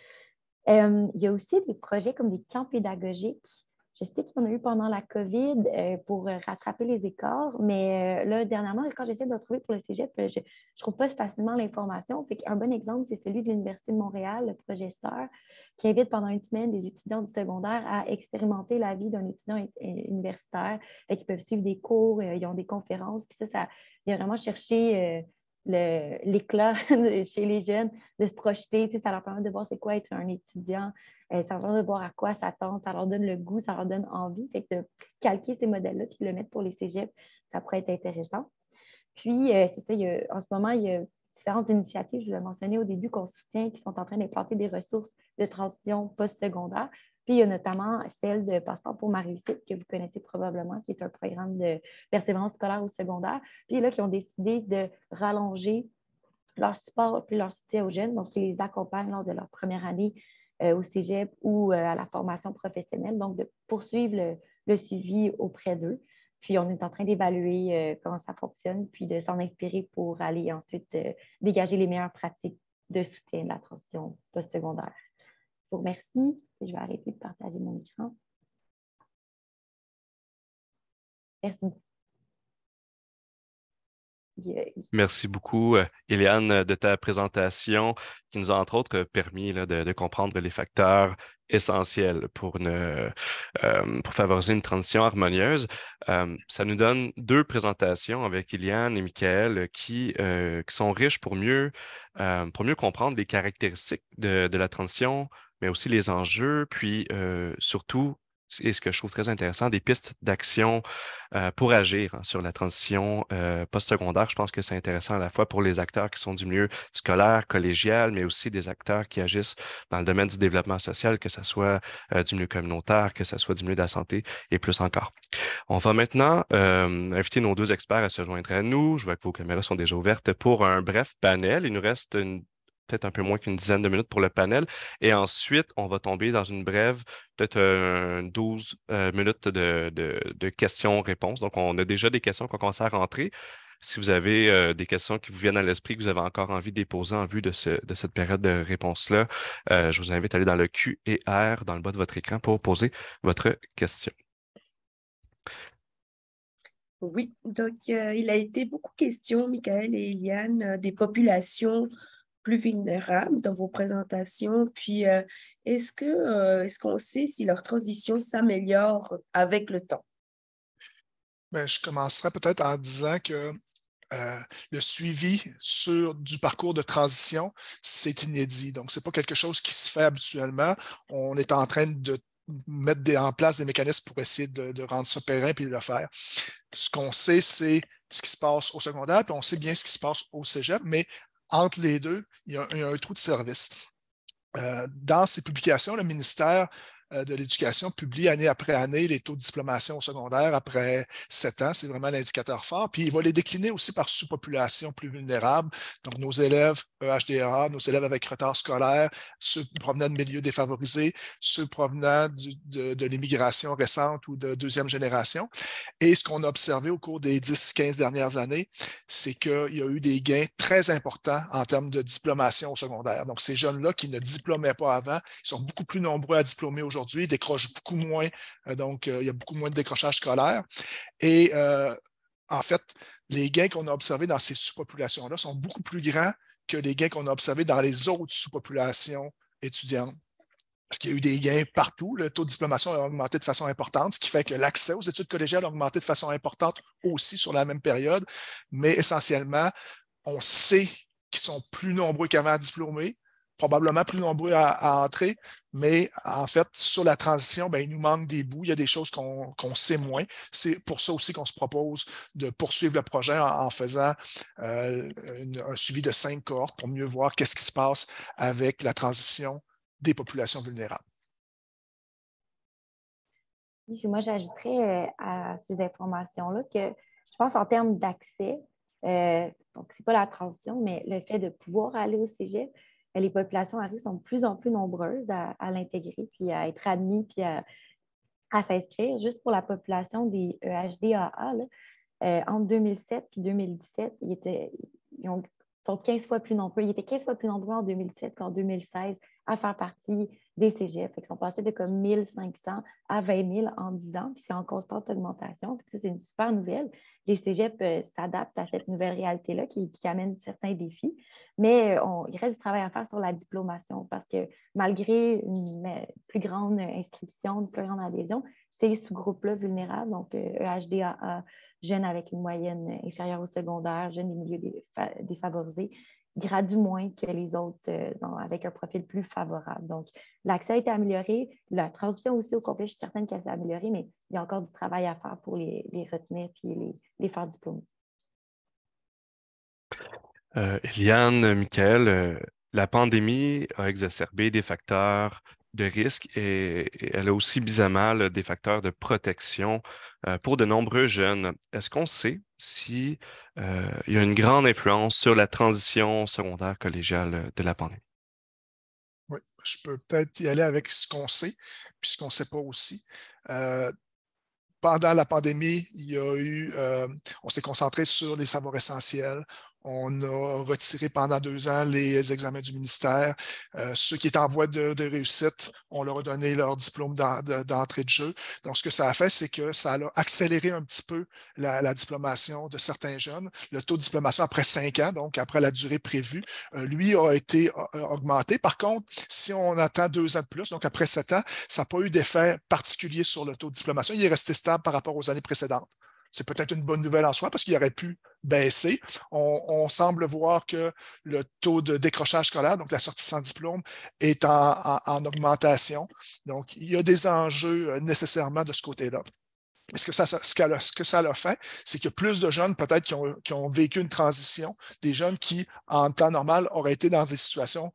Il y a aussi des projets comme des camps pédagogiques. Je sais qu'il y en a eu pendant la COVID pour rattraper les écarts, mais là, dernièrement, quand j'essaie de retrouver pour le cégep, je ne trouve pas facilement l'information. Un bon exemple, c'est celui de l'Université de Montréal, le projet STAR, qui invite pendant une semaine des étudiants du secondaire à expérimenter la vie d'un étudiant universitaire. Ils peuvent suivre des cours, ils ont des conférences, puis ça vient vraiment chercher l'éclat chez les jeunes, de se projeter, ça leur permet de voir c'est quoi être un étudiant, ça leur permet de voir à quoi s'attendre, ça leur donne le goût, ça leur donne envie. Fait que de calquer ces modèles-là puis de le mettre pour les cégeps, ça pourrait être intéressant. Puis, c'est ça, en ce moment, il y a différentes initiatives, je l'ai mentionné au début, qu'on soutient, qui sont en train d'implanter des ressources de transition post-secondaire. Puis, il y a notamment celle de Passeport pour ma réussite, que vous connaissez probablement, qui est un programme de persévérance scolaire au secondaire. Puis là, qui ont décidé de rallonger leur support puis leur soutien aux jeunes, donc qui les accompagnent lors de leur première année au cégep ou à la formation professionnelle, donc de poursuivre le suivi auprès d'eux. Puis, on est en train d'évaluer comment ça fonctionne, puis de s'en inspirer pour aller ensuite dégager les meilleures pratiques de soutien de la transition post-secondaire. Je vous remercie. Je vais arrêter de partager mon écran. Merci beaucoup. Merci beaucoup, Eliane, de ta présentation qui nous a entre autres permis là, de comprendre les facteurs essentiels pour favoriser une transition harmonieuse. Ça nous donne deux présentations avec Eliane et Michael qui sont riches pour mieux comprendre les caractéristiques de la transition, mais aussi les enjeux, puis surtout, et ce que je trouve très intéressant, des pistes d'action pour agir sur la transition postsecondaire. Je pense que c'est intéressant à la fois pour les acteurs qui sont du milieu scolaire, collégial, mais aussi des acteurs qui agissent dans le domaine du développement social, que ce soit du milieu communautaire, que ce soit du milieu de la santé et plus encore. On va maintenant inviter nos deux experts à se joindre à nous. Je vois que vos caméras sont déjà ouvertes pour un bref panel. Il nous reste peut-être un peu moins qu'une dizaine de minutes pour le panel. Et ensuite, on va tomber dans une brève, peut-être 12 minutes de questions-réponses. Donc, on a déjà des questions qu'on commence à rentrer. Si vous avez des questions qui vous viennent à l'esprit, que vous avez encore envie de les poser en vue de cette période de réponse-là, je vous invite à aller dans le Q&R dans le bas de votre écran pour poser votre question. Oui, donc il a été beaucoup question, Michael et Eliane, des populations plus vulnérables dans vos présentations. Puis, est-ce qu'on sait si leur transition s'améliore avec le temps? Bien, je commencerai peut-être en disant que le suivi du parcours de transition, c'est inédit. Donc, ce n'est pas quelque chose qui se fait habituellement. On est en train de mettre en place des mécanismes pour essayer de rendre ça périn puis de le faire. Ce qu'on sait, c'est ce qui se passe au secondaire, puis on sait bien ce qui se passe au cégep, mais entre les deux, il y a un trou de service. Dans ces publications, le ministère de l'Éducation publie année après année les taux de diplomation au secondaire après 7 ans. C'est vraiment l'indicateur fort. Puis il va les décliner aussi par sous-population plus vulnérable. Donc, nos élèves EHDA, nos élèves avec retard scolaire, ceux provenant de milieux défavorisés, ceux provenant de l'immigration récente ou de deuxième génération. Et ce qu'on a observé au cours des 10-15 dernières années, c'est qu'il y a eu des gains très importants en termes de diplomation au secondaire. Donc, ces jeunes-là qui ne diplômaient pas avant, ils sont beaucoup plus nombreux à diplômer aujourd'hui, décrochent beaucoup moins, donc il y a beaucoup moins de décrochage scolaire. Et en fait, les gains qu'on a observés dans ces sous-populations-là sont beaucoup plus grands que les gains qu'on a observés dans les autres sous-populations étudiantes. Parce qu'il y a eu des gains partout. Le taux de diplomation a augmenté de façon importante, ce qui fait que l'accès aux études collégiales a augmenté de façon importante aussi sur la même période. Mais essentiellement, on sait qu'ils sont plus nombreux qu'avant à diplômer, probablement plus nombreux à entrer, mais en fait, sur la transition, bien, il nous manque des bouts, il y a des choses qu'on sait moins. C'est pour ça aussi qu'on se propose de poursuivre le projet en faisant un suivi de 5 cohortes pour mieux voir qu'est-ce qui se passe avec la transition des populations vulnérables. Moi, j'ajouterais à ces informations-là que je pense en termes d'accès, donc ce n'est pas la transition, mais le fait de pouvoir aller au cégep, les populations à risque sont de plus en plus nombreuses à l'intégrer, puis à être admis, puis à s'inscrire. Juste pour la population des EHDAA, entre 2007 et 2017, ils sont 15 fois plus nombreux. Ils étaient 15 fois plus nombreux en 2007 qu'en 2016 à faire partie des cégeps. Ils sont passés de comme 1500 à 20 000 en 10 ans, puis c'est en constante augmentation. Ça, c'est une super nouvelle. Les cégeps s'adaptent à cette nouvelle réalité-là qui amène certains défis, mais il reste du travail à faire sur la diplomation parce que malgré une plus grande inscription, une plus grande adhésion, ces sous-groupes-là vulnérables, donc EHDAA, jeunes avec une moyenne inférieure au secondaire, jeunes des milieux défavorisés, graduent moins que les autres avec un profil plus favorable. Donc, l'accès a été amélioré. La transition aussi au complet, je suis certaine qu'elle s'est améliorée, mais il y a encore du travail à faire pour les retenir et les faire diplômer. Eliane, Michael, la pandémie a exacerbé des facteurs de risque et elle a aussi bizarrement des facteurs de protection pour de nombreux jeunes. Est-ce qu'on sait si il y a une grande influence sur la transition secondaire collégiale de la pandémie? Oui, je peux peut-être y aller avec ce qu'on sait, puis ce qu'on ne sait pas aussi. Pendant la pandémie, on s'est concentré sur les savoirs essentiels. On a retiré pendant 2 ans les examens du ministère. Ceux qui étaient en voie de réussite, on leur a donné leur diplôme d'entrée de jeu. Donc, ce que ça a fait, c'est que ça a accéléré un petit peu la diplomation de certains jeunes. Le taux de diplomation après 5 ans, donc après la durée prévue, lui a été augmenté. Par contre, si on attend 2 ans de plus, donc après 7 ans, ça n'a pas eu d'effet particulier sur le taux de diplomation. Il est resté stable par rapport aux années précédentes. C'est peut-être une bonne nouvelle en soi parce qu'il aurait pu baisser. On semble voir que le taux de décrochage scolaire, donc la sortie sans diplôme, est en augmentation. Donc, il y a des enjeux nécessairement de ce côté-là. Ce que ça a fait, c'est qu'il y a plus de jeunes peut-être qui ont vécu une transition, des jeunes qui, en temps normal, auraient été dans des situations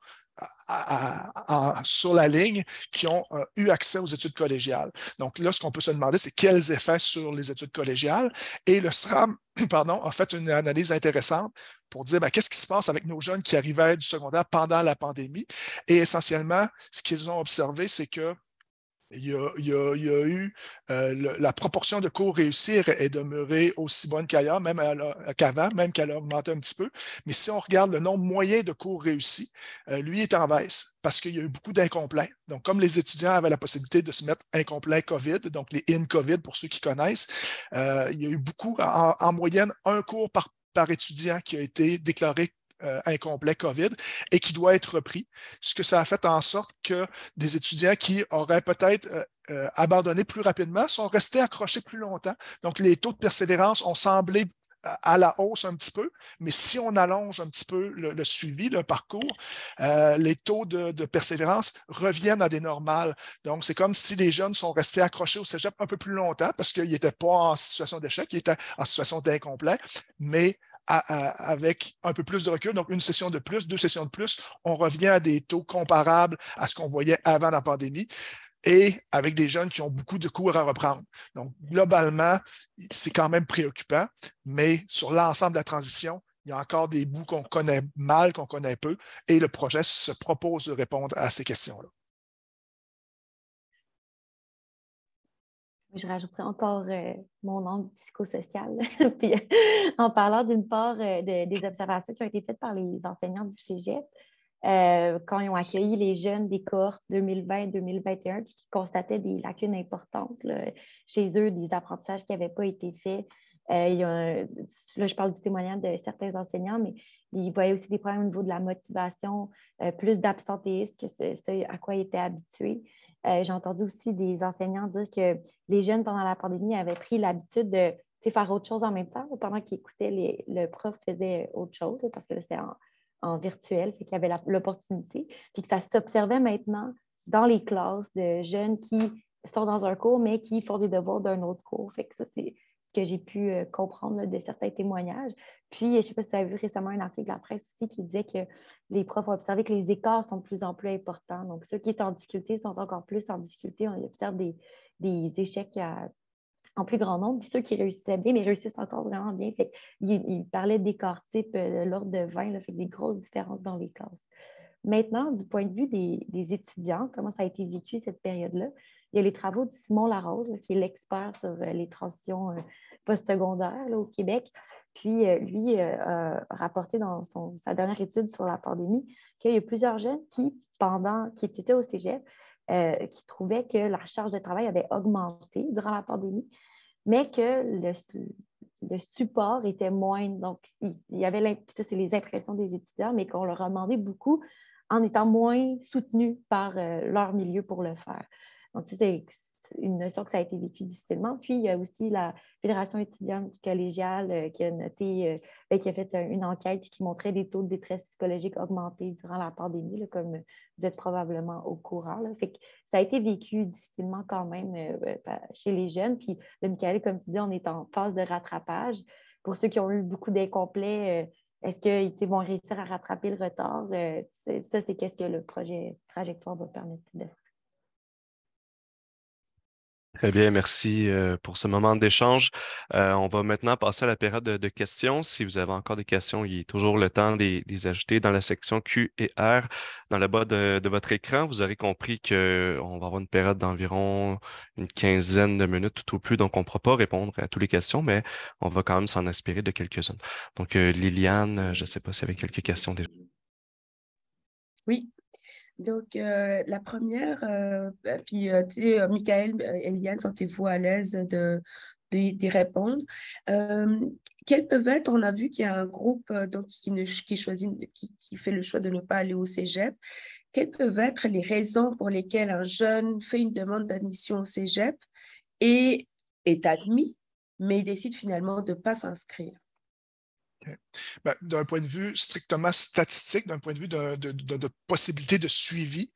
sur la ligne, qui ont eu accès aux études collégiales. Donc là, ce qu'on peut se demander, c'est quels effets sur les études collégiales. Et le SRAM a fait une analyse intéressante pour dire qu'est-ce qui se passe avec nos jeunes qui arrivaient du secondaire pendant la pandémie. Et essentiellement, ce qu'ils ont observé, c'est que il y a eu la proportion de cours réussis est demeurée aussi bonne qu'ailleurs, même qu'avant, même qu'elle a augmenté un petit peu. Mais si on regarde le nombre moyen de cours réussis, lui est en baisse parce qu'il y a eu beaucoup d'incomplets. Donc, comme les étudiants avaient la possibilité de se mettre incomplet COVID, donc les in-COVID pour ceux qui connaissent, il y a eu beaucoup, en moyenne, un cours par étudiant qui a été déclaré incomplet COVID et qui doit être repris. Ce que ça a fait en sorte que des étudiants qui auraient peut-être abandonné plus rapidement sont restés accrochés plus longtemps. Donc, les taux de persévérance ont semblé à la hausse un petit peu, mais si on allonge un petit peu le suivi, le parcours, les taux de persévérance reviennent à des normales. Donc, c'est comme si les jeunes sont restés accrochés au cégep un peu plus longtemps parce qu'ils n'étaient pas en situation d'échec, ils étaient en situation d'incomplet, mais avec un peu plus de recul, donc une session de plus, 2 sessions de plus, on revient à des taux comparables à ce qu'on voyait avant la pandémie et avec des jeunes qui ont beaucoup de cours à reprendre. Donc, globalement, c'est quand même préoccupant, mais sur l'ensemble de la transition, il y a encore des bouts qu'on connaît mal, qu'on connaît peu, et le projet se propose de répondre à ces questions-là. Je rajouterai encore mon angle psychosocial. Puis, en parlant d'une part des observations qui ont été faites par les enseignants du Cégep, quand ils ont accueilli les jeunes des cohortes 2020-2021 qui constataient des lacunes importantes là, chez eux, des apprentissages qui n'avaient pas été faits. Là, je parle du témoignage de certains enseignants, mais ils voyaient aussi des problèmes au niveau de la motivation, plus d'absentéisme que ce à quoi ils étaient habitués. J'ai entendu aussi des enseignants dire que les jeunes, pendant la pandémie, avaient pris l'habitude de faire autre chose en même temps. Pendant qu'ils écoutaient, le prof faisait autre chose parce que c'était en virtuel, fait qu'il y avait l'opportunité. Puis que ça s'observait maintenant dans les classes de jeunes qui sont dans un cours, mais qui font des devoirs d'un autre cours. Fait que ça, c'est ce que j'ai pu comprendre là, de certains témoignages. Puis, je ne sais pas si tu as vu récemment un article de la presse aussi qui disait que les profs ont observé que les écarts sont de plus en plus importants. Donc, ceux qui sont en difficulté sont encore plus en difficulté. On observe des échecs en plus grand nombre. Puis ceux qui réussissaient bien, mais réussissent encore vraiment bien. Fait il parlait d'écarts type de l'ordre de 20, là, fait des grosses différences dans les classes. Maintenant, du point de vue des étudiants, comment ça a été vécu cette période-là, il y a les travaux de Simon Larose, là, qui est l'expert sur les transitions postsecondaires au Québec. Puis, lui a rapporté dans sa dernière étude sur la pandémie qu'il y a plusieurs jeunes qui étaient au cégep, qui trouvaient que la charge de travail avait augmenté durant la pandémie, mais que le support était moindre. Donc, il y avait ça, c'est les impressions des étudiants, mais qu'on leur a demandé beaucoup en étant moins soutenus par leur milieu pour le faire. Donc, c'est une notion que ça a été vécu difficilement. Puis, il y a aussi la Fédération étudiante collégiale qui a noté, qui a fait une enquête qui montrait des taux de détresse psychologique augmentés durant la pandémie, là, comme vous êtes probablement au courant. Là. Fait que ça a été vécu difficilement quand même chez les jeunes. Puis, le Michael, comme tu dis, on est en phase de rattrapage. Pour ceux qui ont eu beaucoup d'incomplets, est-ce qu'ils vont réussir à rattraper le retard? Ça, c'est qu'est-ce que le projet Trajectoire va permettre de faire. Très bien, merci pour ce moment d'échange. On va maintenant passer à la période de questions. Si vous avez encore des questions, il est toujours le temps de les ajouter dans la section Q et R. Dans le bas de votre écran, vous aurez compris qu'on va avoir une période d'environ une quinzaine de minutes tout au plus. Donc, on ne pourra pas répondre à toutes les questions, mais on va quand même s'en inspirer de quelques-unes. Donc, Liliane, je ne sais pas s'il y avait quelques questions déjà. Oui. Donc, la première, puis, tu sais, Michael, Eliane, sentez-vous à l'aise d'y répondre. Quels peuvent être, on a vu qu'il y a un groupe donc, qui fait le choix de ne pas aller au cégep. Quelles peuvent être les raisons pour lesquelles un jeune fait une demande d'admission au cégep et est admis, mais il décide finalement de ne pas s'inscrire? Ben, d'un point de vue strictement statistique, d'un point de vue de possibilité de suivi,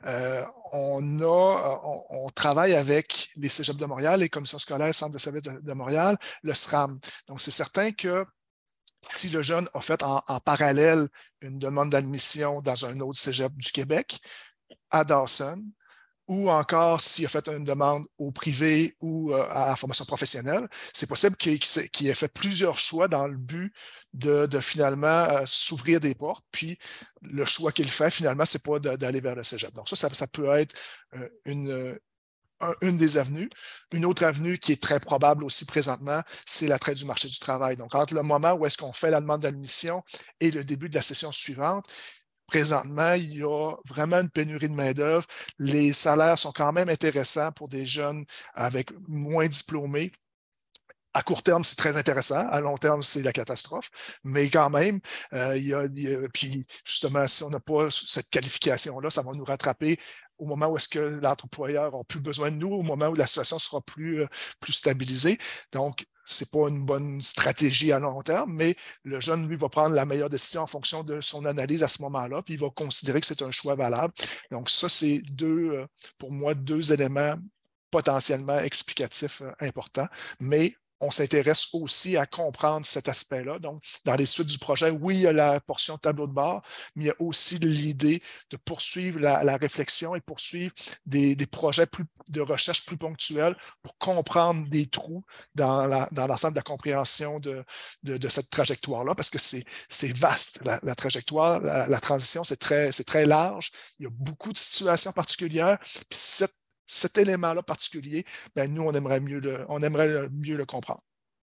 on travaille avec les cégeps de Montréal, les commissions scolaires, centres de services de Montréal, le SRAM. Donc, c'est certain que si le jeune a fait en parallèle une demande d'admission dans un autre cégep du Québec, à Dawson, ou encore s'il a fait une demande au privé ou à la formation professionnelle, c'est possible qu'il ait fait plusieurs choix dans le but de finalement s'ouvrir des portes. Puis le choix qu'il fait, finalement, ce n'est pas d'aller vers le cégep. Donc ça peut être une des avenues. Une autre avenue qui est très probable aussi présentement, c'est l'attrait du marché du travail. Donc, entre le moment où est-ce qu'on fait la demande d'admission et le début de la session suivante, présentement, il y a vraiment une pénurie de main-d'œuvre. Les salaires sont quand même intéressants pour des jeunes avec moins diplômés. À court terme, c'est très intéressant. À long terme, c'est la catastrophe. Mais quand même, puis justement, si on n'a pas cette qualification-là, ça va nous rattraper au moment où est-ce que l'employeur n'a plus besoin de nous, au moment où la situation sera plus stabilisée. Donc, ce n'est pas une bonne stratégie à long terme, mais le jeune, lui, va prendre la meilleure décision en fonction de son analyse à ce moment-là, puis il va considérer que c'est un choix valable. Donc, ça, c'est pour moi, deux éléments potentiellement explicatifs importants, mais on s'intéresse aussi à comprendre cet aspect-là. Donc, dans les suites du projet, oui, il y a la portion tableau de bord, mais il y a aussi l'idée de poursuivre la réflexion et poursuivre des projets de recherche plus ponctuels pour comprendre des trous dans l'ensemble de la compréhension de cette trajectoire-là, parce que c'est vaste, la trajectoire, la transition, c'est très large. Il y a beaucoup de situations particulières. Puis cet élément-là particulier, ben, nous, on aimerait mieux le comprendre.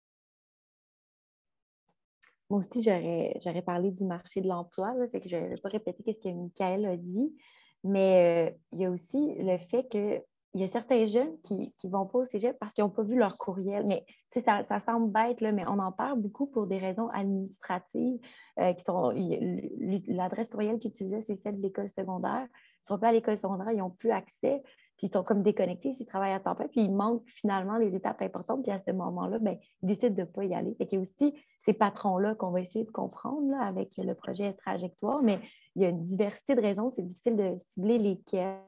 Moi aussi, j'aurais parlé du marché de l'emploi, là, fait que je ne vais pas répéter ce que Michael a dit, mais il y a aussi le fait qu'il y a certains jeunes qui ne vont pas au cégep parce qu'ils n'ont pas vu leur courriel. Mais ça semble bête, là, mais on en parle beaucoup pour des raisons administratives l'adresse courriel qu'ils utilisaient, c'est celle de l'école secondaire. Ils ne sont pas à l'école secondaire, ils n'ont plus accès. Puis ils sont comme déconnectés s'ils travaillent à temps plein, puis ils manquent finalement les étapes importantes, puis à ce moment-là, ben, ils décident de ne pas y aller. Fait qu'il y a aussi ces patrons-là qu'on va essayer de comprendre là, avec le projet Trajectoire, mais il y a une diversité de raisons, c'est difficile de cibler lesquelles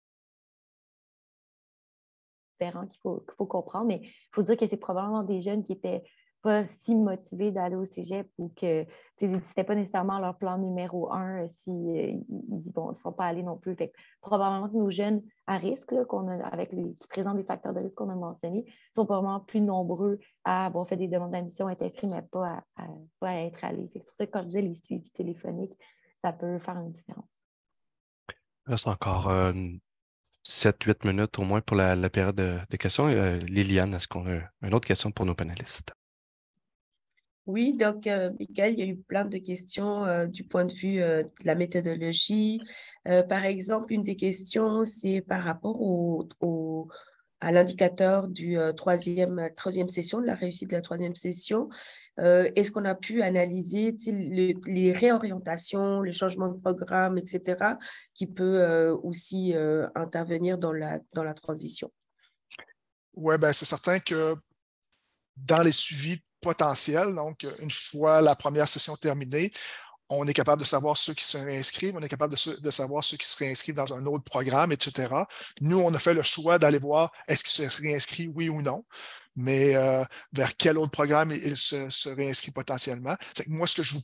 qu'il faut comprendre, mais il faut dire que c'est probablement des jeunes qui étaient pas si motivés d'aller au cégep ou que c'était pas nécessairement leur plan numéro 1 s'ils ne sont pas allés non plus. Fait que, probablement que nos jeunes à risque, là, qui présentent des facteurs de risque qu'on a mentionnés, sont probablement plus nombreux à avoir fait des demandes d'admission, être inscrits, mais pas à être allés. C'est pour ça que quand je disais les suivis téléphoniques, ça peut faire une différence. Il reste encore 7-8 minutes au moins pour la période de questions. Liliane, est-ce qu'on a une autre question pour nos panélistes? Oui, donc, Michael, il y a eu plein de questions du point de vue de la méthodologie. Par exemple, une des questions, c'est par rapport à l'indicateur du troisième session, de la réussite de la troisième session. Est-ce qu'on a pu analyser les réorientations, le changement de programme, etc., qui peut aussi intervenir dans la transition? Oui, ben, c'est certain que dans les suivis potentiels, donc une fois la première session terminée, on est capable de savoir ceux qui se réinscrivent, on est capable de savoir ceux qui se réinscrivent dans un autre programme, etc. Nous, on a fait le choix d'aller voir est-ce qu'ils se réinscrivent, oui ou non, mais vers quel autre programme il se réinscrit potentiellement. C'est que moi, ce que je vous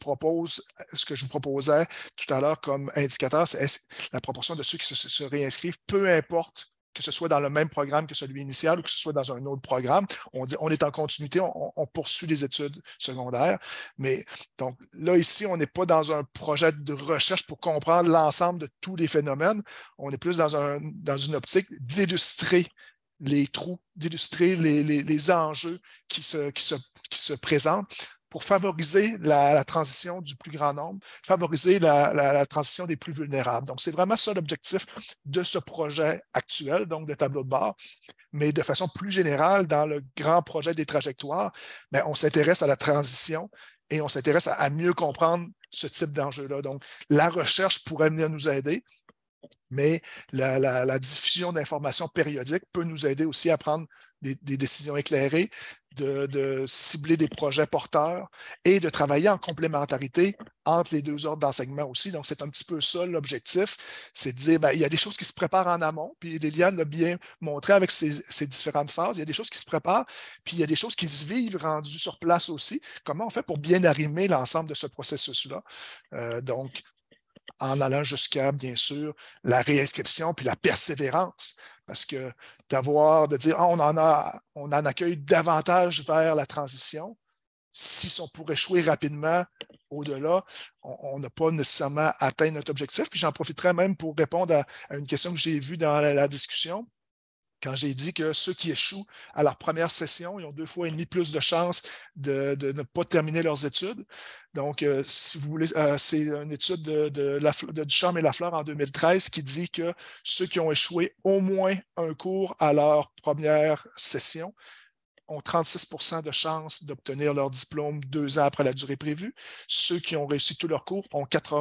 proposais tout à l'heure comme indicateur, c'est la proportion de ceux qui se réinscrivent, peu importe que ce soit dans le même programme que celui initial ou que ce soit dans un autre programme. On dit on est en continuité, on poursuit les études secondaires. Mais donc là, ici, on n'est pas dans un projet de recherche pour comprendre l'ensemble de tous les phénomènes. On est plus dans une optique d'illustrer les trous, d'illustrer les enjeux qui se présentent pour favoriser la transition du plus grand nombre, favoriser la transition des plus vulnérables. Donc, c'est vraiment ça l'objectif de ce projet actuel, donc de tableau de bord. Mais de façon plus générale, dans le grand projet des trajectoires, bien, on s'intéresse à la transition et on s'intéresse à mieux comprendre ce type d'enjeu-là. Donc, la recherche pourrait venir nous aider, mais la diffusion d'informations périodiques peut nous aider aussi à prendre des décisions éclairées, de cibler des projets porteurs et de travailler en complémentarité entre les deux ordres d'enseignement aussi. Donc, c'est un petit peu ça l'objectif, c'est de dire, bien, il y a des choses qui se préparent en amont, puis Liliane l'a bien montré avec ses différentes phases, il y a des choses qui se préparent, puis il y a des choses qui se vivent rendues sur place aussi. Comment on fait pour bien arrimer l'ensemble de ce processus-là? Donc, en allant jusqu'à, bien sûr, la réinscription puis la persévérance. Parce que de dire on en accueille davantage vers la transition, si on pourrait échouer rapidement au-delà, on n'a pas nécessairement atteint notre objectif. Puis j'en profiterai même pour répondre à une question que j'ai vue dans la discussion. Quand j'ai dit que ceux qui échouent à leur première session, ils ont 2,5 fois plus de chances de ne pas terminer leurs études. Donc, si vous voulez, c'est une étude de Ducharme et Lafleur en 2013 qui dit que ceux qui ont échoué au moins un cours à leur première session ont 36% de chances d'obtenir leur diplôme 2 ans après la durée prévue. Ceux qui ont réussi tous leurs cours ont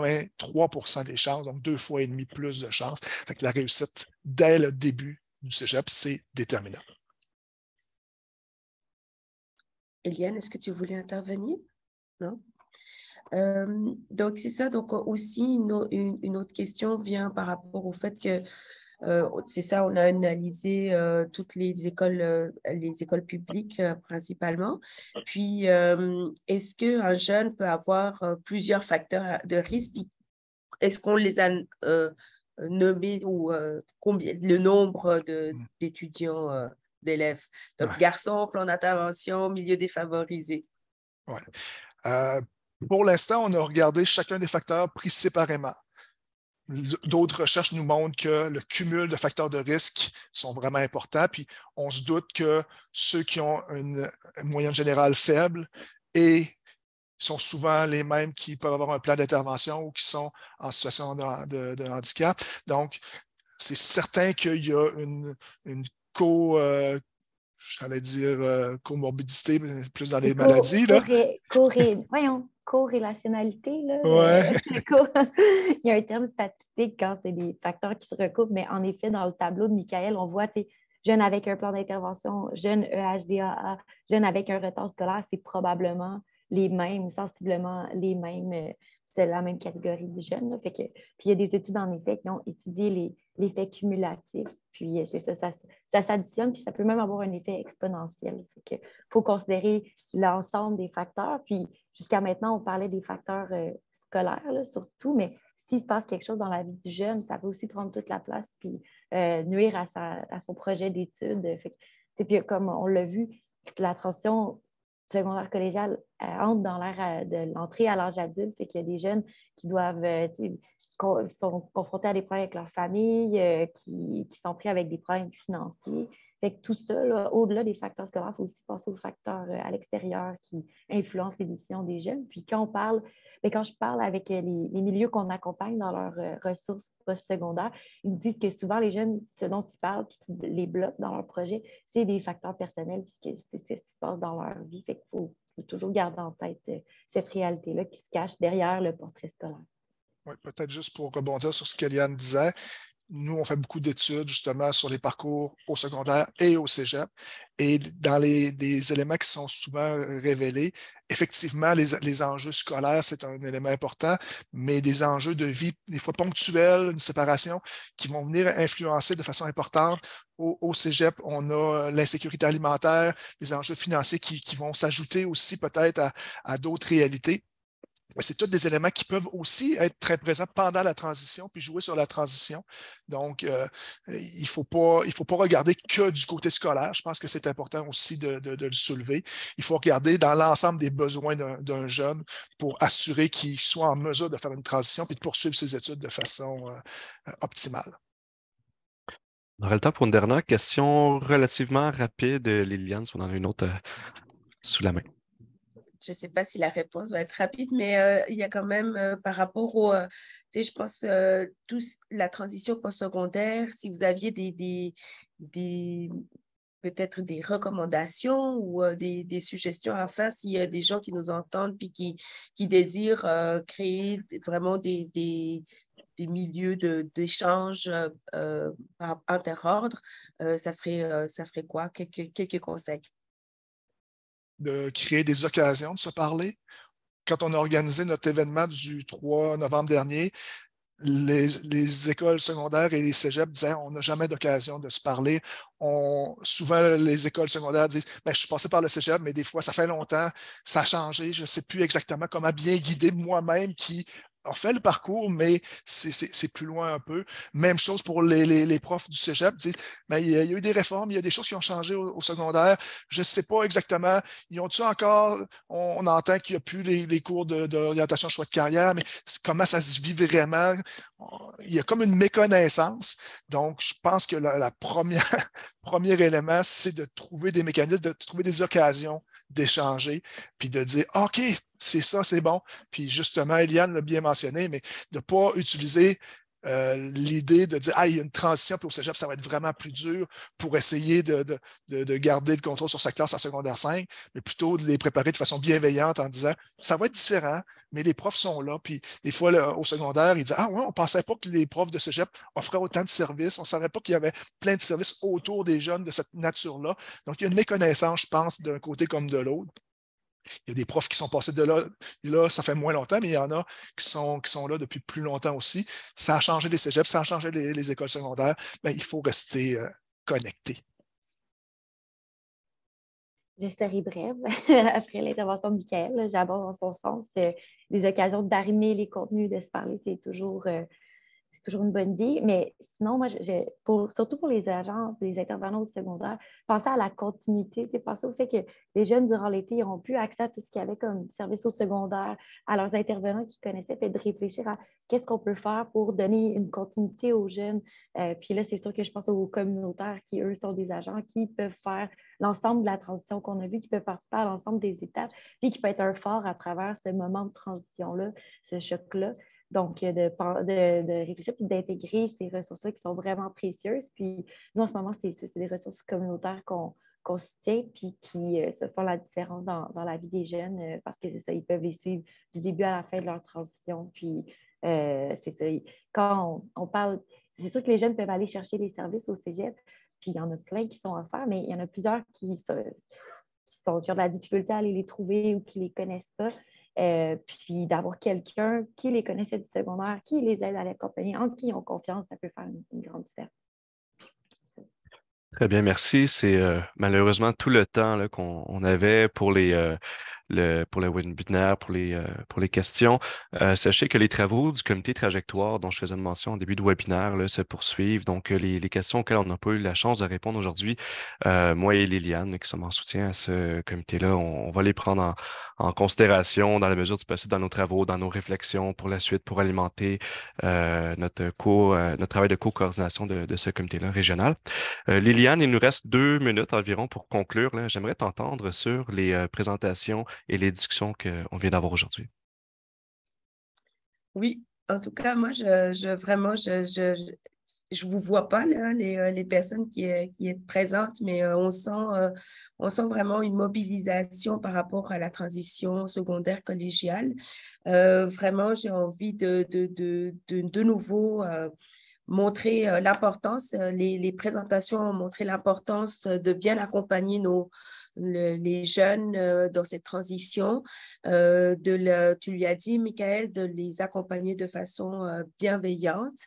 83% des chances, donc 2,5 fois plus de chances. C'est que la réussite dès le début du cégep, c'est déterminant. Eliane, est-ce que tu voulais intervenir? Non? Donc, c'est ça. Donc, aussi, une autre question vient par rapport au fait que, c'est ça, on a analysé toutes les écoles publiques principalement. Puis, est-ce qu'un jeune peut avoir plusieurs facteurs de risque? Est-ce qu'on les a nommés ou combien, le nombre d'étudiants, d'élèves? Donc, garçons, plan d'intervention, milieu défavorisé. Oui. Pour l'instant, on a regardé chacun des facteurs pris séparément. D'autres recherches nous montrent que le cumul de facteurs de risque sont vraiment importants, puis on se doute que ceux qui ont une moyenne générale faible et sont souvent les mêmes qui peuvent avoir un plan d'intervention ou qui sont en situation de handicap. Donc, c'est certain qu'il y a une comorbidité, plus dans les maladies. Corrélationnalité. Là, ouais. Il y a un terme statistique quand c'est des facteurs qui se recoupent, mais en effet, dans le tableau de Michael, on voit jeunes avec un plan d'intervention, jeunes EHDAA, jeunes avec un retard scolaire, c'est probablement les mêmes, sensiblement les mêmes. C'est la même catégorie de jeunes. Puis il y a des études, en effet, qui ont étudié l'effet cumulatif. Puis c'est ça s'additionne, puis ça peut même avoir un effet exponentiel. Il faut considérer l'ensemble des facteurs. Puis jusqu'à maintenant, on parlait des facteurs scolaires, là, surtout, mais s'il se passe quelque chose dans la vie du jeune, ça peut aussi prendre toute la place puis nuire à son projet d'études. Puis comme on l'a vu, la transition secondaire collégiale entre dans l'ère de l'entrée à l'âge adulte, fait qu'il y a des jeunes qui doivent sont confrontés à des problèmes avec leur famille, qui sont pris avec des problèmes financiers. Fait que tout ça, là, au-delà des facteurs scolaires, il faut aussi passer aux facteurs à l'extérieur qui influencent les décisions des jeunes. Puis quand je parle avec les milieux qu'on accompagne dans leurs ressources postsecondaires, ils me disent que souvent les jeunes, ce dont ils parlent, qui les bloquent dans leur projet, c'est des facteurs personnels, puisque c'est ce qui se passe dans leur vie. Fait qu'il faut toujours garder en tête cette réalité-là qui se cache derrière le portrait scolaire. Oui, peut-être juste pour rebondir sur ce qu'Eliane disait. Nous, on fait beaucoup d'études justement sur les parcours au secondaire et au cégep. Et dans les éléments qui sont souvent révélés, effectivement, les enjeux scolaires, c'est un élément important, mais des enjeux de vie, des fois ponctuels, une séparation, qui vont venir influencer de façon importante. Au cégep, on a l'insécurité alimentaire, les enjeux financiers qui vont s'ajouter aussi peut-être à d'autres réalités. c'est tous des éléments qui peuvent aussi être très présents pendant la transition, puis jouer sur la transition. Donc, il ne faut pas regarder que du côté scolaire. Je pense que c'est important aussi de le soulever. Il faut regarder dans l'ensemble des besoins d'un jeune pour assurer qu'il soit en mesure de faire une transition puis de poursuivre ses études de façon optimale. On aura le temps pour une dernière question relativement rapide. Liliane, si on en a une autre sous la main. Je ne sais pas si la réponse va être rapide, mais il y a quand même par rapport au, tu sais, je pense, la transition postsecondaire, si vous aviez peut-être des recommandations ou des suggestions à faire s'il y a des gens qui nous entendent puis qui désirent créer vraiment des milieux d'échange interordre, ça serait quoi? Quelques conseils. De créer des occasions de se parler. Quand on a organisé notre événement du 3 novembre dernier, les écoles secondaires et les cégeps disaient on n'a jamais d'occasion de se parler. Souvent, les écoles secondaires disent je suis passé par le cégep, mais des fois, ça fait longtemps, ça a changé, je ne sais plus exactement comment bien guider moi-même qui a fait le parcours, mais c'est plus loin un peu. Même chose pour les profs du cégep, disent il y a eu des réformes, il y a des choses qui ont changé au secondaire. Je ne sais pas exactement. Ils ont-tu encore, on entend qu'il n'y a plus les cours d'orientation choix de carrière, mais comment ça se vit vraiment? Il y a comme une méconnaissance. Donc, je pense que la premier élément, c'est de trouver des mécanismes, de trouver des occasions d'échanger, puis de dire OK, c'est ça, c'est bon. Puis justement, Eliane l'a bien mentionné, mais de ne pas utiliser l'idée de dire il y a une transition, puis au cégep, ça va être vraiment plus dur pour essayer de garder le contrôle sur sa classe en secondaire 5, mais plutôt de les préparer de façon bienveillante en disant ça va être différent, mais les profs sont là. Puis des fois, au secondaire, ils disent ouais, on ne pensait pas que les profs de cégep offraient autant de services, on ne savait pas qu'il y avait plein de services autour des jeunes de cette nature-là. Donc, il y a une méconnaissance, je pense, d'un côté comme de l'autre. Il y a des profs qui sont passés de là, ça fait moins longtemps, mais il y en a qui sont là depuis plus longtemps aussi. Ça a changé les cégeps, ça a changé les écoles secondaires. Mais il faut rester connecté. Je serai brève après l'intervention de Michael. J'aborde dans son sens des occasions d'arrimer les contenus, de se parler, c'est toujours une bonne idée. Mais sinon, moi, surtout pour les agents, les intervenants au secondaire, penser à la continuité, penser au fait que les jeunes, durant l'été, n'ont plus accès à tout ce qu'il y avait comme service au secondaire, à leurs intervenants qu'ils connaissaient, puis de réfléchir à qu'est-ce qu'on peut faire pour donner une continuité aux jeunes. Puis là, c'est sûr que je pense aux communautaires qui, eux, sont des agents qui peuvent faire l'ensemble de la transition qu'on a vue, qui peuvent participer à l'ensemble des étapes, puis qui peut être un fort à travers ce moment de transition-là, ce choc-là. Donc, de réfléchir et d'intégrer ces ressources-là qui sont vraiment précieuses. Puis, nous, en ce moment, c'est des ressources communautaires qu'on soutient puis qui se font la différence dans la vie des jeunes parce que c'est ça, ils peuvent les suivre du début à la fin de leur transition. Puis, c'est ça. Quand on parle, c'est sûr que les jeunes peuvent aller chercher les services au cégep, puis il y en a plein qui sont offerts, mais il y en a plusieurs qui ont de la difficulté à aller les trouver ou qui ne les connaissent pas. Puis d'avoir quelqu'un qui les connaissait du secondaire, qui les aide à les accompagner, en qui ils ont confiance, ça peut faire une grande différence. Très bien, merci. C'est malheureusement tout le temps là, qu'on avait pour pour le webinaire, pour les questions. Sachez que les travaux du comité trajectoire dont je faisais une mention au début du webinaire là, se poursuivent. Donc, les questions auxquelles on n'a pas eu la chance de répondre aujourd'hui, moi et Liliane, qui sommes en soutien à ce comité-là, on va les prendre en considération dans la mesure du possible dans nos travaux, dans nos réflexions pour la suite, pour alimenter notre travail de co-coordination de ce comité-là régional. Liliane, il nous reste 2 minutes environ pour conclure, là. J'aimerais t'entendre sur les présentations et les discussions qu'on vient d'avoir aujourd'hui. Oui, en tout cas, moi, je vous vois pas, là, les personnes qui êtes présentes, mais on sent vraiment une mobilisation par rapport à la transition secondaire collégiale. Vraiment, j'ai envie de nouveau montrer l'importance, les présentations ont montré l'importance de bien accompagner les jeunes dans cette transition. Tu lui as dit, Michael, de les accompagner de façon bienveillante.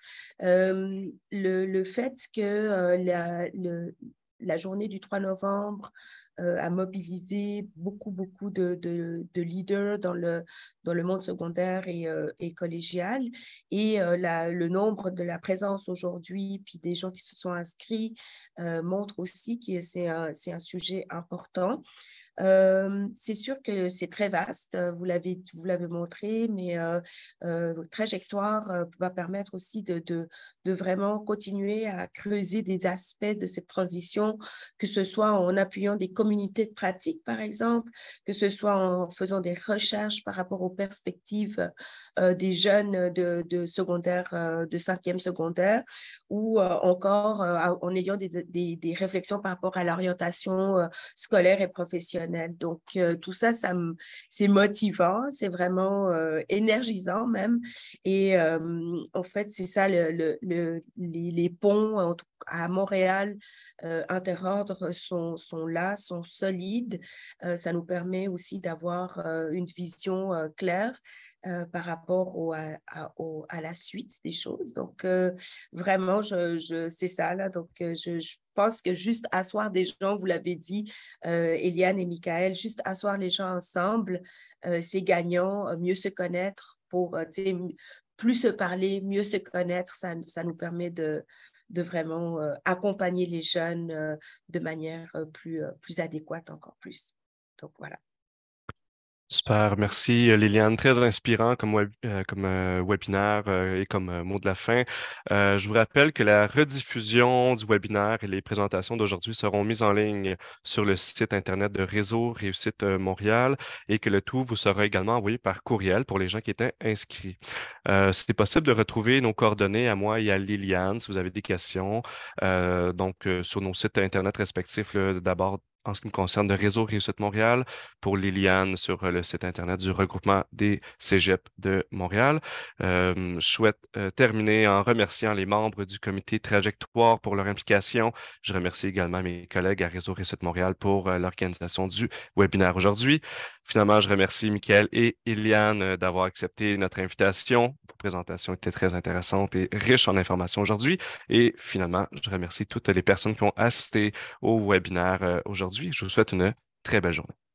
Le fait que la journée du 3 novembre a mobilisé beaucoup de leaders dans le monde secondaire et collégial. Et le nombre de la présence aujourd'hui, puis des gens qui se sont inscrits, montre aussi que c'est un sujet important. C'est sûr que c'est très vaste, vous l'avez montré, mais votre trajectoire va permettre aussi de vraiment continuer à creuser des aspects de cette transition, que ce soit en appuyant des communautés de pratique, par exemple, que ce soit en faisant des recherches par rapport aux perspectives des jeunes de secondaire, de 5e secondaire, ou encore en ayant des réflexions par rapport à l'orientation scolaire et professionnelle. Donc, tout ça, c'est motivant, c'est vraiment énergisant même. Et en fait, c'est ça, les ponts à Montréal, interordres sont là, sont solides. Ça nous permet aussi d'avoir une vision claire par rapport à la suite des choses. Donc, vraiment, c'est ça, là. Donc, je pense que juste asseoir des gens, vous l'avez dit, Eliane et Michael, juste asseoir les gens ensemble, c'est gagnant, mieux se connaître pour, plus se parler, mieux se connaître, ça nous permet de vraiment accompagner les jeunes de manière plus adéquate encore plus. Donc, voilà. Super, merci Liliane. Très inspirant comme webinaire et comme mot de la fin. Je vous rappelle que la rediffusion du webinaire et les présentations d'aujourd'hui seront mises en ligne sur le site Internet de Réseau Réussite Montréal et que le tout vous sera également envoyé par courriel pour les gens qui étaient inscrits. C'est possible de retrouver nos coordonnées à moi et à Liliane si vous avez des questions. Sur nos sites Internet respectifs, d'abord en ce qui me concerne, de Réseau Réussite Montréal, pour Liliane sur le site Internet du regroupement des cégeps de Montréal. Je souhaite terminer en remerciant les membres du comité Trajectoire pour leur implication. Je remercie également mes collègues à Réseau Réussite Montréal pour l'organisation du webinaire aujourd'hui. Finalement, je remercie Michael et Eliane d'avoir accepté notre invitation. Votre présentation était très intéressante et riche en informations aujourd'hui. Et finalement, je remercie toutes les personnes qui ont assisté au webinaire aujourd'hui. Je vous souhaite une très belle journée.